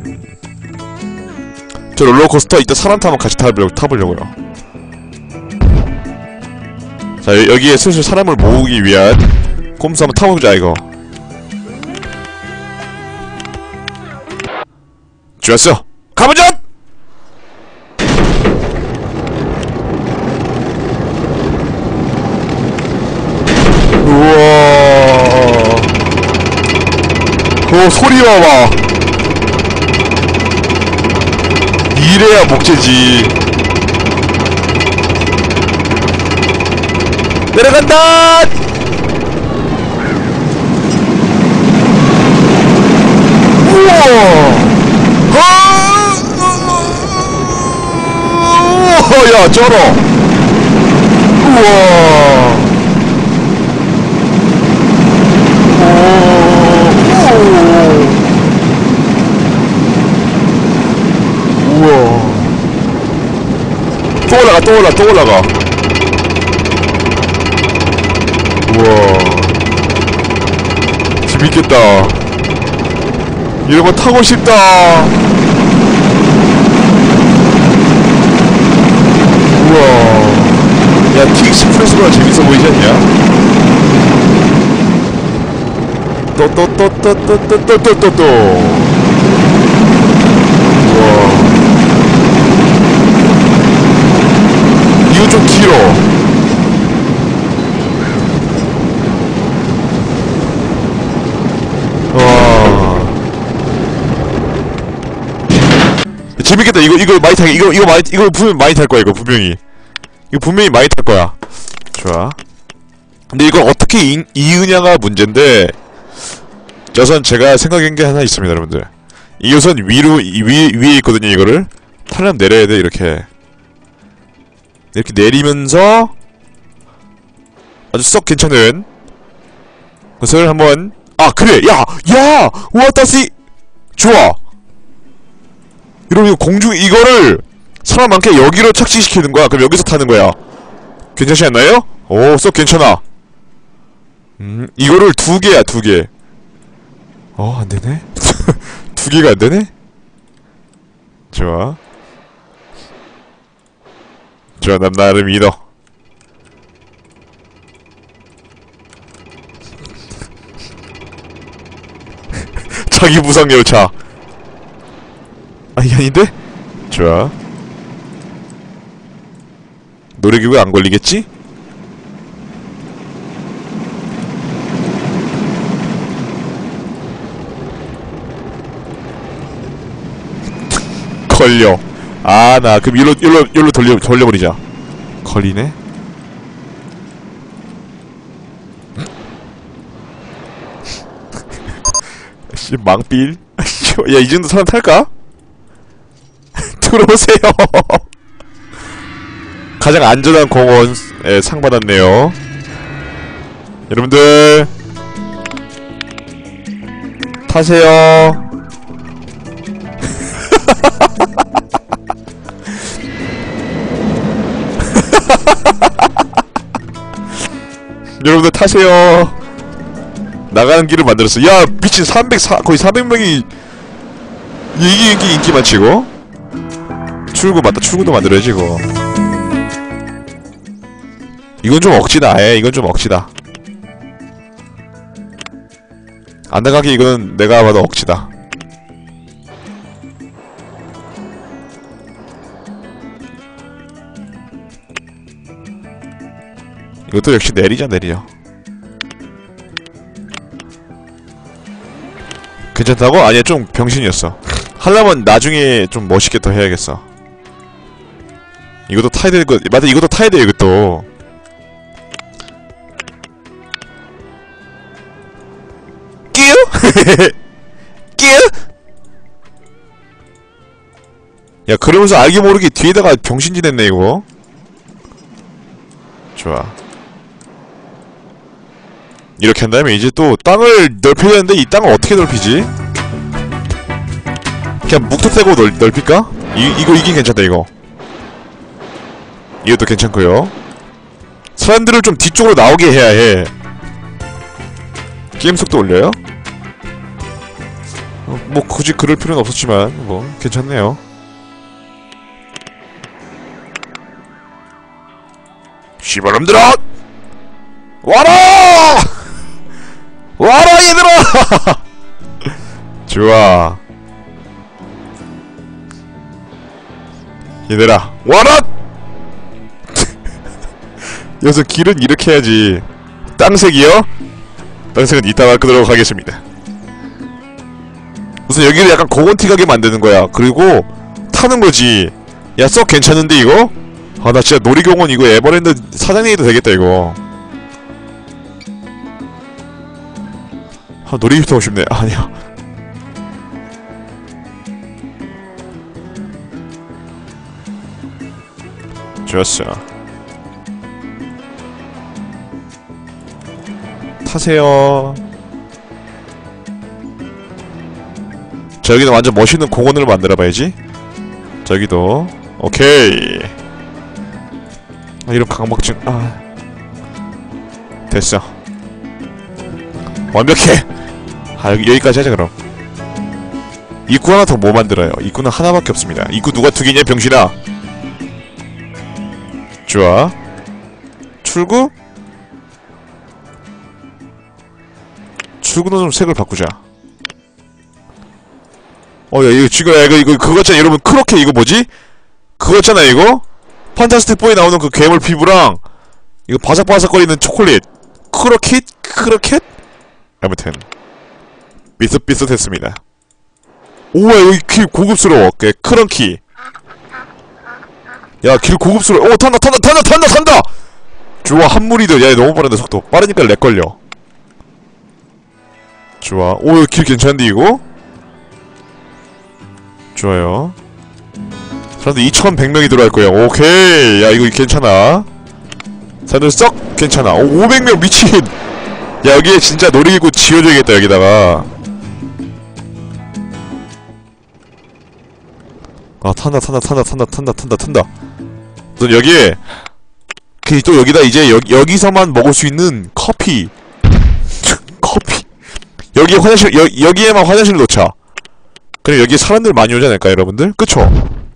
저 롤러코스터 이따 사람 타면 같이 타보려고, 타보려고요. 자, 여, 여기에 슬슬 사람을 모으기 위한 꼼수 한번 타보자, 이거. 좋았어! 가보자! 우와. 오, 소리 봐봐. 이래야 목재지. 내려간다! 우와! 아! 야, 쩔어! 우와! 우와. 또 올라가, 또 올라가, 또 올라가. 우와. 재밌겠다. 이런 거 타고 싶다. 우와. 야, 틱스프레스가 재밌어 보이지 않냐? 또, 또, 또, 또, 또, 또, 또, 또, 또, 또. 우와. 이거 좀 길어. 와. 재밌겠다. 이거, 이거 많이 타게. 이거, 이거 많이, 이거 분명히 많이 탈 거야, 이거 분명히. 이거 분명히 많이 탈 거야. 좋아. 근데 이걸 어떻게 이, 이으냐가 문제인데, 우선 제가 생각한 게 하나 있습니다, 여러분들. 이 우선 위로, 위, 위에 있거든요, 이거를. 타려면 내려야 돼, 이렇게. 이렇게 내리면서 아주 썩 괜찮은 것을 한번. 아, 그래! 야! 야! 우와따시! 좋아! 여러분, 이거 공중, 이거를 사람 많게 여기로 착지시키는 거야. 그럼 여기서 타는 거야. 괜찮지 않나요? 오, 썩 괜찮아. 음, 이거를 두 개야, 두 개. 어, 안 되네? 두 개가 안 되네? 좋아. 좋아, 난 나를 믿어. 자기 부상 열차. 아, 이게 아닌데? 좋아. 놀이기구에 안 걸리겠지? 걸려. 아, 나 그럼 일로 일로 일로 돌려 돌려버리자. 걸리네. 씨, 망필. 야, 이 정도 사람 탈까? 들어오세요. 가장 안전한 공원에 상 받았네요. 여러분들 타세요. 여러분들 타세요. 나가는 길을 만들었어. 야 미친 삼백사 거의 사백 명이 이게 인기 인기 많지 이거? 출구 맞다. 출구도 만들어야지 이거. 이건 좀 억지다. 에 이건 좀 억지다. 안 나가기 이거는 내가 봐도 억지다. 이것도 역시 내리자 내리자. 괜찮다고? 아니야 좀 병신이었어. 하려면 나중에 좀 멋있게 더 해야겠어. 이것도 타야 될 것. 맞아 이것도 타야 돼 이것도. 끼우? 끼우? 야 그러면서 알게 모르게 뒤에다가 병신짓 했네 이거. 좋아. 이렇게 한 다음에 이제 또 땅을 넓혀야 되는데 이 땅을 어떻게 넓히지? 그냥 묵토떼고 넓, 넓힐까? 이, 이거 이긴 괜찮다 이거. 이것도 괜찮고요. 사람들을 좀 뒤쪽으로 나오게 해야 해. 게임 속도 올려요? 어, 뭐 굳이 그럴 필요는 없었지만 뭐 괜찮네요. 씨발놈들아! 와라! 와라 얘들아! 좋아. 얘들아 와라! 여기서 길은 이렇게 해야지. 땅색이요? 땅색은 이따가 끄도록 하겠습니다. 우선 여기를 약간 고건티 가게 만드는 거야. 그리고 타는 거지. 야 썩 괜찮은데 이거? 아 나 진짜 놀이공원 이거 에버랜드 사장님이 되겠다 이거. 아 놀이기구 타고 싶네. 아니야. 좋았어. 타세요. 저기는 완전 멋있는 공원을 만들어봐야지. 저기도 오케이. 아 이런 강박증. 아 됐어. 완벽해. 아 여기, 여기까지 하자 그럼. 입구 하나 더 뭐 만들어요? 입구는 하나밖에 없습니다. 입구 누가 두 개냐 병신아. 좋아. 출구? 출구는 좀 색을 바꾸자. 어, 야, 이거 지금, 야, 이거, 이거, 그거 있잖아, 여러분. 크로켓, 이거 뭐지? 그거 있잖아, 이거? 판타스틱 포에 나오는 그 괴물 피부랑, 이거 바삭바삭거리는 초콜릿. 크로켓? 크로켓? 아무튼. 비슷비슷했습니다. 우와, 여기 길 고급스러워. 그, 크런키. 야, 길 고급스러워. 오, 탄다, 탄다, 탄다, 탄다, 탄다! 좋아, 한무리도. 야, 너무 빠른다, 속도. 빠르니까 렉 걸려. 좋아. 오, 길 괜찮은데, 이거? 좋아요. 사람들 이천백 명이 들어갈 거야. 오케이. 야, 이거 괜찮아. 사람들 썩 괜찮아. 오, 오백 명 미친! 야, 여기에 진짜 놀이기구 지어줘야겠다, 여기다가. 아, 탄다, 탄다, 탄다, 탄다, 탄다, 탄다, 탄다. 우선 여기에, 그, 또 여기다 이제, 여, 여기서만 먹을 수 있는 커피. 커피. 여기에 화장실, 여, 여기에만 화장실을 놓자. 그래, 여기 사람들 많이 오지 않을까, 여러분들? 그쵸?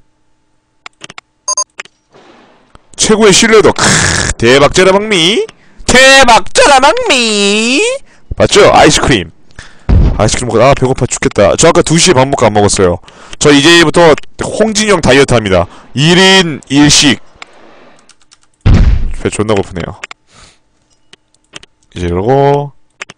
최고의 신뢰도. 크으, 대박 짜라박미. 대박 짜라박미. 맞죠? 아이스크림. 아이스크림 먹어. 아, 배고파 죽겠다. 저 아까 두 시에 밥 먹고 안 먹었어요. 저 이제부터 홍진영 다이어트 합니다. 일 인 일 식. 배 존나 고프네요. 이제 이러고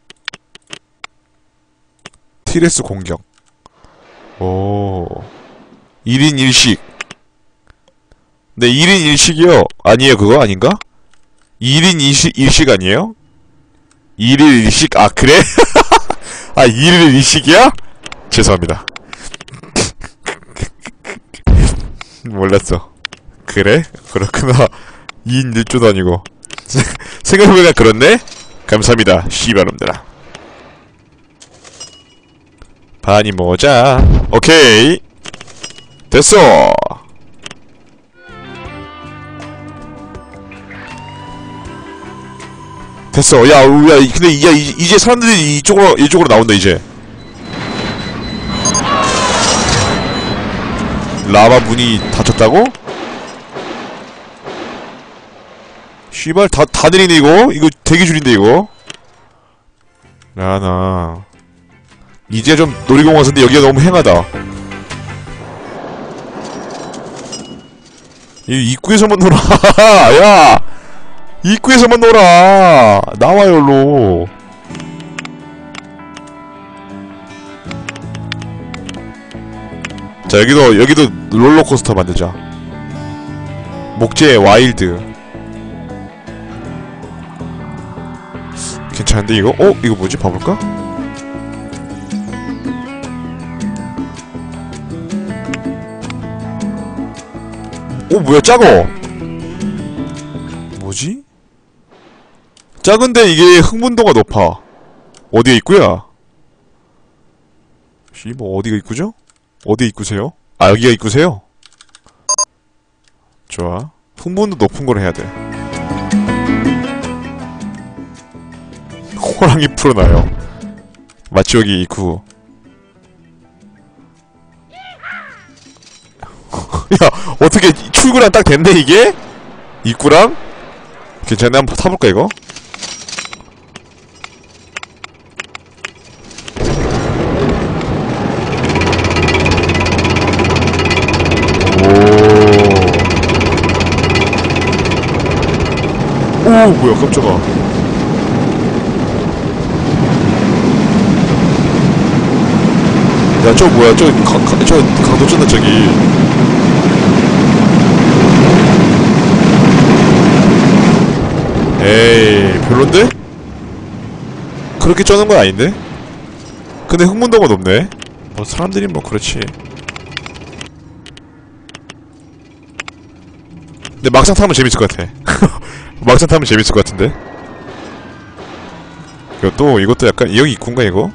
티레스 공격. 오. 일 인 일 식. 네, 일 인 일 식이요. 아니에요, 그거 아닌가? 일 인 일 식, 일 식 아니에요? 일 일 일 식, 아, 그래? 아, 일 일 일 식이야? 죄송합니다. 몰랐어. 그래? 그렇구나. 이인 일 조도 아니고. 생각해보니까 그렇네? 감사합니다, 씨발놈들아. 반이 모자. 오케이. 됐어. 됐어. 야, 야, 근데, 야, 이제 사람들이 이쪽으로, 이쪽으로 나온다, 이제. 라바 문이 닫혔다고? 씨발, 다, 다 내리네, 이거? 이거 대기 줄인데, 이거? 야, 나. 이제 좀 놀이공원 왔는데 여기가 너무 행하다. 이 입구에서만 놀아. 야! 입구에서만 놀아. 나와요, 일로. 자, 여기도, 여기도 롤러코스터 만들자. 목재 와일드. 괜찮은데, 이거? 어? 이거 뭐지? 봐볼까? 오, 뭐야, 작어! 뭐지? 작은데 이게 흥분도가 높아. 어디에 입구야? 씨, 뭐, 어디가 입구죠? 어디 입구세요? 아, 여기가 입구세요? 좋아. 흥분도 높은 걸 해야 돼. 호랑이 풀어놔요. 마치 여기 입구. 야, 어떻게 출구랑 딱 됐네, 이게? 입구랑? 괜찮네, 한번 타볼까, 이거? 오, 뭐야, 깜짝아. 야, 저 뭐야, 저, 가, 가, 저 강도 쩐다, 저기. 에이, 별론데? 그렇게 쩌는 건 아닌데? 근데 흥분도가 높네? 뭐, 사람들이 뭐, 그렇지. 근데 막상 타면 재밌을 것 같아. 막상 타면 재밌을 것 같은데? 이것도, 이것도 약간, 여기 입구인가, 이거?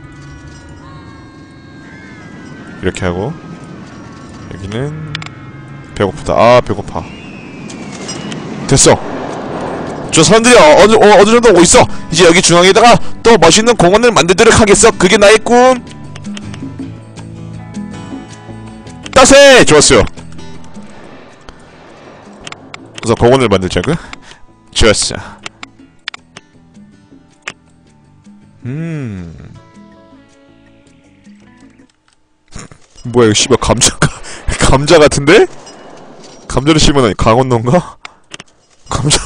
이렇게 하고. 여기는, 배고프다. 아, 배고파. 됐어! 저 사람들이 어, 어느, 어, 어느 정도 오고 있어! 이제 여기 중앙에다가 또 멋있는 공원을 만들도록 하겠어! 그게 나의 꿈! 따세! 좋았어요. 그래서 공원을 만들자고? 좋았어. 음. 뭐야, 이거 씨발 감자가 감자 같은데? 감자를 심으면 강원도인가? 감자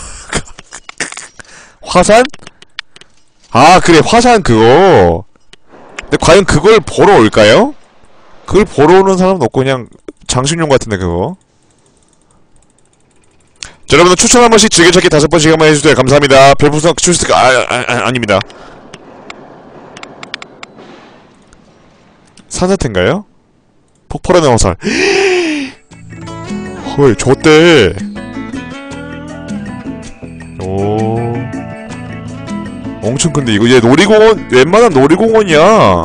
화산? 아, 그래, 화산 그거. 근데 과연 그걸 보러 올까요? 그걸 보러 오는 사람은 없고 그냥 장식용 같은데 그거. 자, 여러분들 추천 한 번씩 즐겨찾기 다섯 번씩 한번 해주세요. 감사합니다. 별풍선 추스티커 아, 아, 아, 아닙니다. 산사태인가요? 폭발하는 화살. 헐, 줬대. 오. 엄청 큰데 이거 얘 놀이공원 웬만한 놀이공원이야.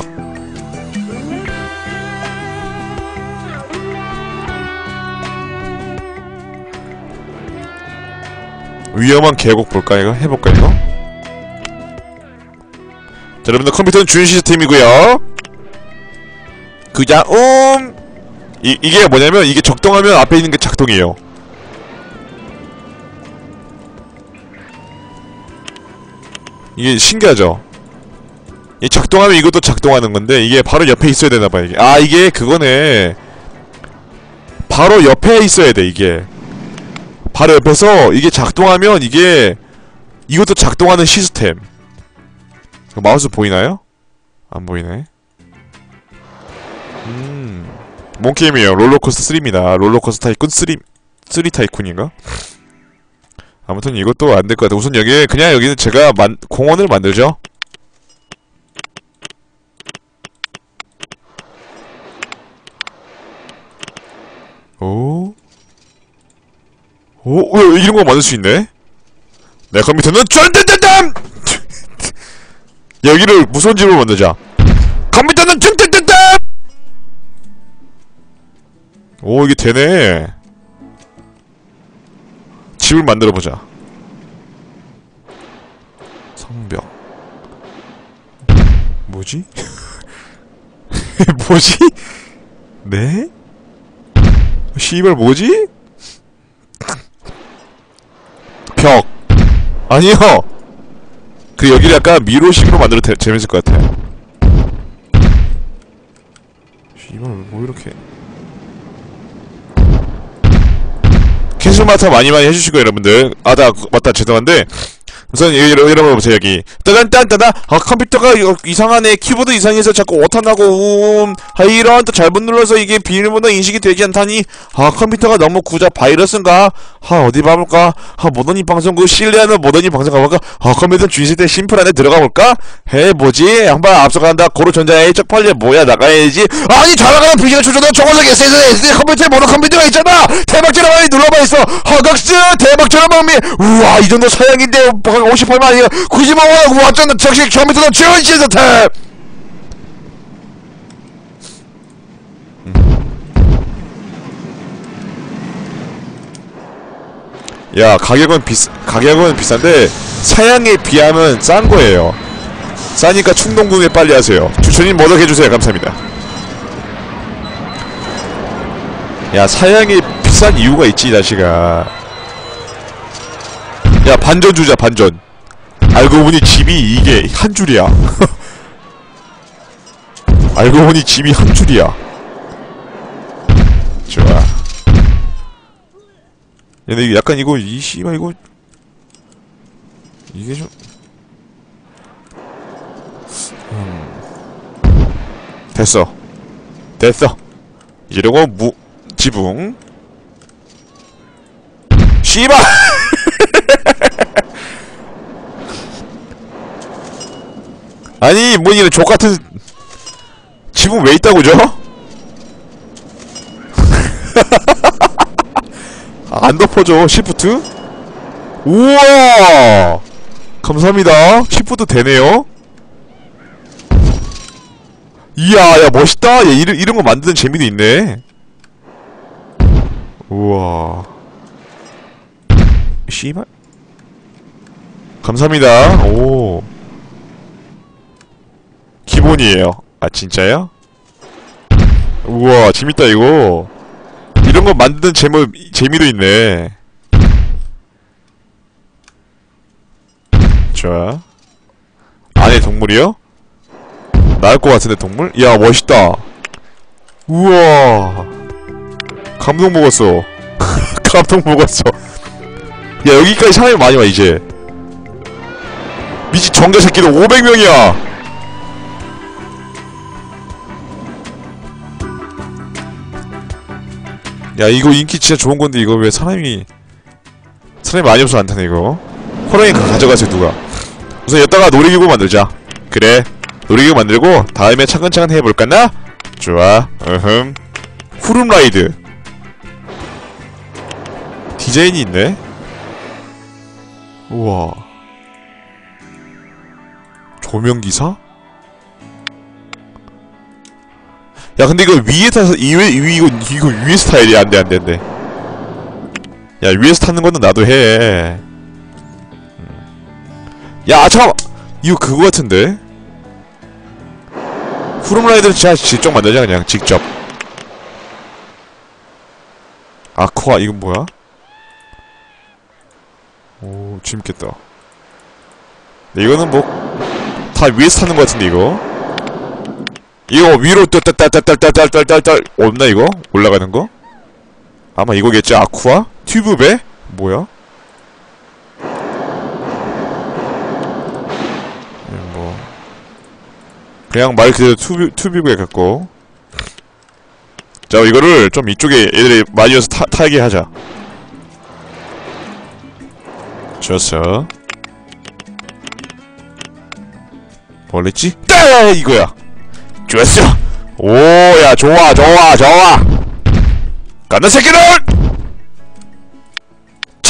위험한 계곡 볼까 이거? 해볼까 이거? 자, 여러분들 컴퓨터는 준 시스템이고요. 그자 음 이, 이게 뭐냐면 이게 적동하면 앞에 있는 게 작동이에요. 이게 신기하죠? 이 작동하면 이것도 작동하는 건데 이게 바로 옆에 있어야 되나봐 이게. 아, 이게 그거네. 바로 옆에 있어야 돼 이게. 바로 옆에서 이게 작동하면 이게 이것도 작동하는 시스템. 마우스 보이나요? 안 보이네. 음, 뭔 게임이에요? 롤러코스터 쓰리입니다. 롤러코스터 타이쿤 쓰리, 쓰리 타이쿤인가? 아무튼 이것도 안 될 것 같아. 우선 여기 그냥 여기는 제가 만, 공원을 만들죠. 오, 오, 어, 이런 거 만들 수 있네? 내 컴퓨터는 쫀쫀쫀쫀! 여기를 무서운 집으로 만들자. 컴퓨터는 쫀쫀쫀쫀! 오, 이게 되네. 집을 만들어보자. 성벽. 뭐지? 뭐지? 네? 씨발 뭐지? 벽. 아니요. 그 여기를 약간 미로식으로 만들어도 재밌을 것 같아요. 씨발 뭐 이렇게. 캐슬마타 많이 많이 해주시고 여러분들. 아, 나 맞다 죄송한데. 우선 여러분 보세요 여기 따단딴따다 아 컴퓨터가 이거 이상하네 키보드 이상해서 자꾸 오타나고 음 아 이런 또 잘못 눌러서 이게 비밀번호 인식이 되지 않다니 아 컴퓨터가 너무 구자 바이러스인가 아 어디 봐볼까 아 모더니 방송국 신뢰하는 모더니 방송 가볼까 아 컴퓨터 주인시대 심플 안에 들어가 볼까 해 뭐지 한발 앞서간다 고로 전자의 쪽팔려 뭐야 나가야지 아니 잘나가는 비실을 조져도 초고속 에스에스디 컴퓨터에 모노 컴퓨터가 있잖아 대박처럼 많이 눌러봐 있어 허각스 대박처럼 방미 우와 이 정도 서양인데 오십팔만 아니야 구십만 원 왔잖아 적식 컴퓨터는 지원시에서 탭 야 가격은 비싸 가격은 비싼데 사양에 비하면 싼 거예요. 싸니까 충동구매 빨리 하세요. 주천님 뭐더 해주세요. 감사합니다. 야 사양이 비싼 이유가 있지 이 자식아. 야 반전 주자 반전. 알고 보니 집이 이게 한 줄이야. 알고 보니 집이 한 줄이야. 좋아. 야, 근데 약간 이거, 이 씨발 이거 이게 좀 음... 됐어 됐어 이러고 무... 지붕 씨발 아니 뭐 이런 족같은 지붕 왜 있다고죠? 안 덮어줘. 시프트? 우와! 감사합니다. 시프트 되네요? 이야, 야, 멋있다. 야, 이런, 이런 거 만드는 재미도 있네. 우와. 씨발? 감사합니다. 오. 기본이에요. 아, 진짜요? 우와, 재밌다, 이거. 이런 거 만드는 재미, 재미도 있네. 좋아. 안에 동물이요? 나을 것 같은데, 동물? 야, 멋있다. 우와. 감동 먹었어. 감동 먹었어. 야, 여기까지 사람이 많이 와, 이제. 미친 정자 새끼들 오백 명이야! 야 이거 인기 진짜 좋은 건데 이거 왜 사람이 사람이 많이 없어 안 타네 이거. 호랑이 가져가세요 누가. 우선 여기다가 놀이기구 만들자. 그래 놀이기구 만들고 다음에 차근차근 해볼까나? 좋아. 으흠. 후룸라이드 디자인이 있네. 우와. 조명기사? 야 근데 이거 위에 타서 이외 위 이거 이거 위에 스타일이야. 안돼 안돼 안돼. 야 위에서 타는 거는 나도 해. 야 잠깐만 이거 그거 같은데. 후룸라이드를 진짜 직접 만들자 그냥 직접. 아쿠아 이건 뭐야? 오 재밌겠다. 이거는 뭐 다 위에서 타는 거 같은데 이거. 이거 위로 딸딸딸딸딸딸딸딸 없나 이거? 올라가는 거? 아마 이거겠지? 아쿠아? 튜브배? 뭐야? 뭐 그냥 말 그대로 튜브, 튜브배 같고. 자 이거를 좀 이쪽에 애들이 많이 와서 타, 타게 하자. 좋았어. 뭘랬지? 따! 이거야. 좋았어! 오야 좋아 좋아 좋아! 간다 새끼들!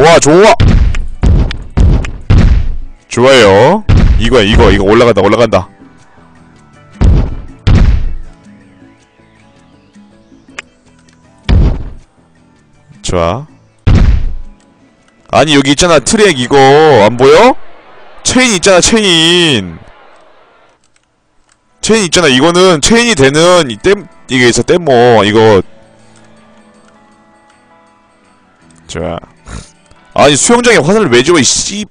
좋아 좋아 좋아요. 이거야 이거 이거 올라간다 올라간다. 좋아. 아니 여기 있잖아 트랙 이거 안 보여? 체인 있잖아 체인. 체인 있잖아. 이거는 체인이 되는 이 댐 이게 있어 댐모 이거. 좋아. 아니 수영장에 화살을 왜 지워 이 씨.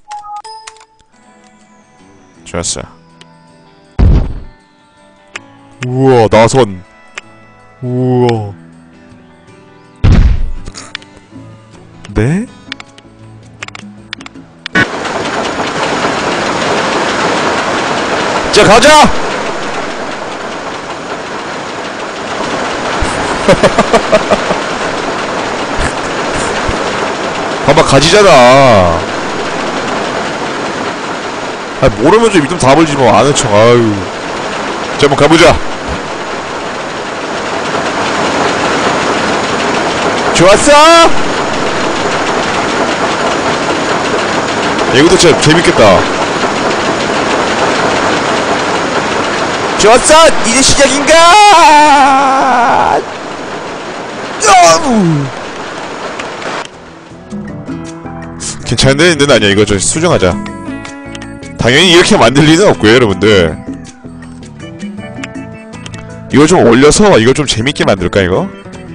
좋았어. 우와 나선. 우와. 네? 자 가자! 봐봐 가지잖아. 아 모르면 좀 입 좀 다물지 뭐 아는 척. 아유. 자 한번 가보자. 좋았어! 이것도 진짜 재밌겠다. 좋았어! 이제 시작인가! 괜찮은 데는 아니야. 이거 좀 수정하자. 당연히 이렇게 만들 리는 없고요 여러분들. 이거 좀 올려서 이거 좀 재밌게 만들까 이거?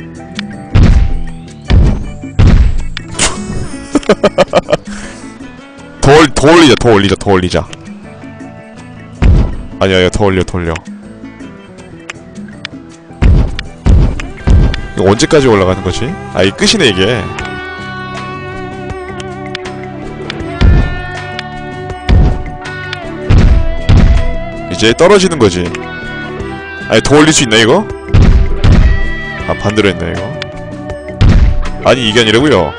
더, 올, 더 올리자 더 올리자 더 올리자. 아니야 아니야 더 올려 더 올려. 이거 언제까지 올라가는 거지? 아 이 끝이네 이게. 이제 떨어지는 거지. 아니 더 올릴 수 있나 이거? 아 반대로 했네 이거. 아니 이게 아니라고요.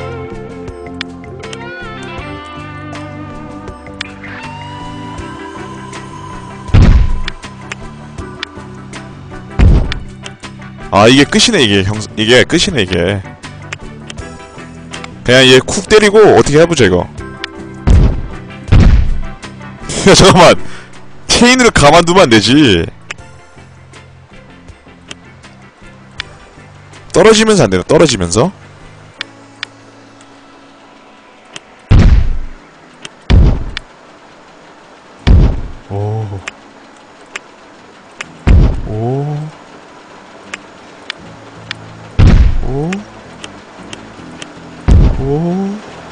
아 이게 끝이네 이게 형 이게 끝이네 이게. 그냥 얘 쿡 때리고 어떻게 해보자 이거. 야 잠깐만 체인으로 가만두면 안되지. 떨어지면서 안되나 떨어지면서? 오. 오. 오. 오.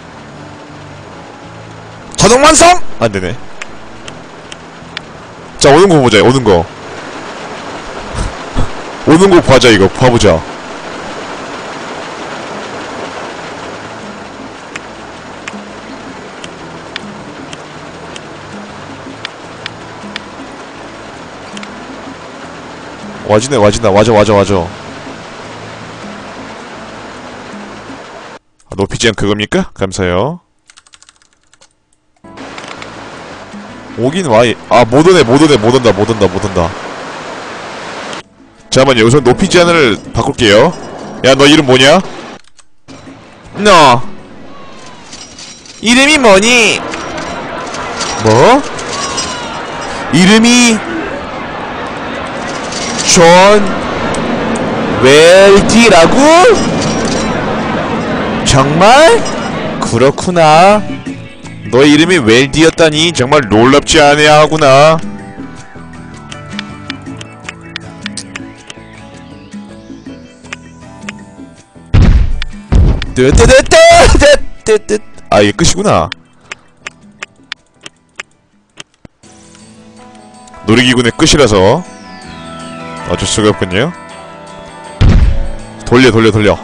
자동 완성! 안되네. 자 오는 거 보자. 오는 거. 오는 거 봐자 이거. 봐보자. 와지네 와진다. 와져 와져 와져. 아, 높이 제한 그겁니까? 감사해요. 오긴 와. 아 못오네 못오네 못온다 못온다 못온다. 잠깐만요. 우선 높이 제한을 바꿀게요. 야 너 이름 뭐냐? 너 이름이 뭐니? 뭐? 이름이 존 웰디라고? 정말? 그렇구나. 너의 이름이 웰디였다니 정말 놀랍지 않아야 하구나. 뜨뜨뜨뜨뜨뜨뜨. 아 이게 끝이구나. 놀이기구의 끝이라서 어쩔 수가 없군요. 돌려 돌려 돌려.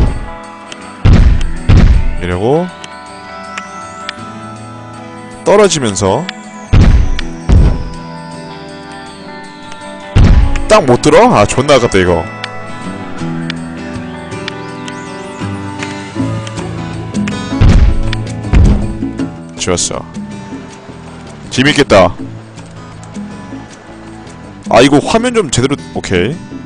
이러고 떨어지면서 딱 못들어? 아 존나 아깝다 이거. 좋았어. 재밌겠다. 아 이거 화면 좀 제대로. 오케이.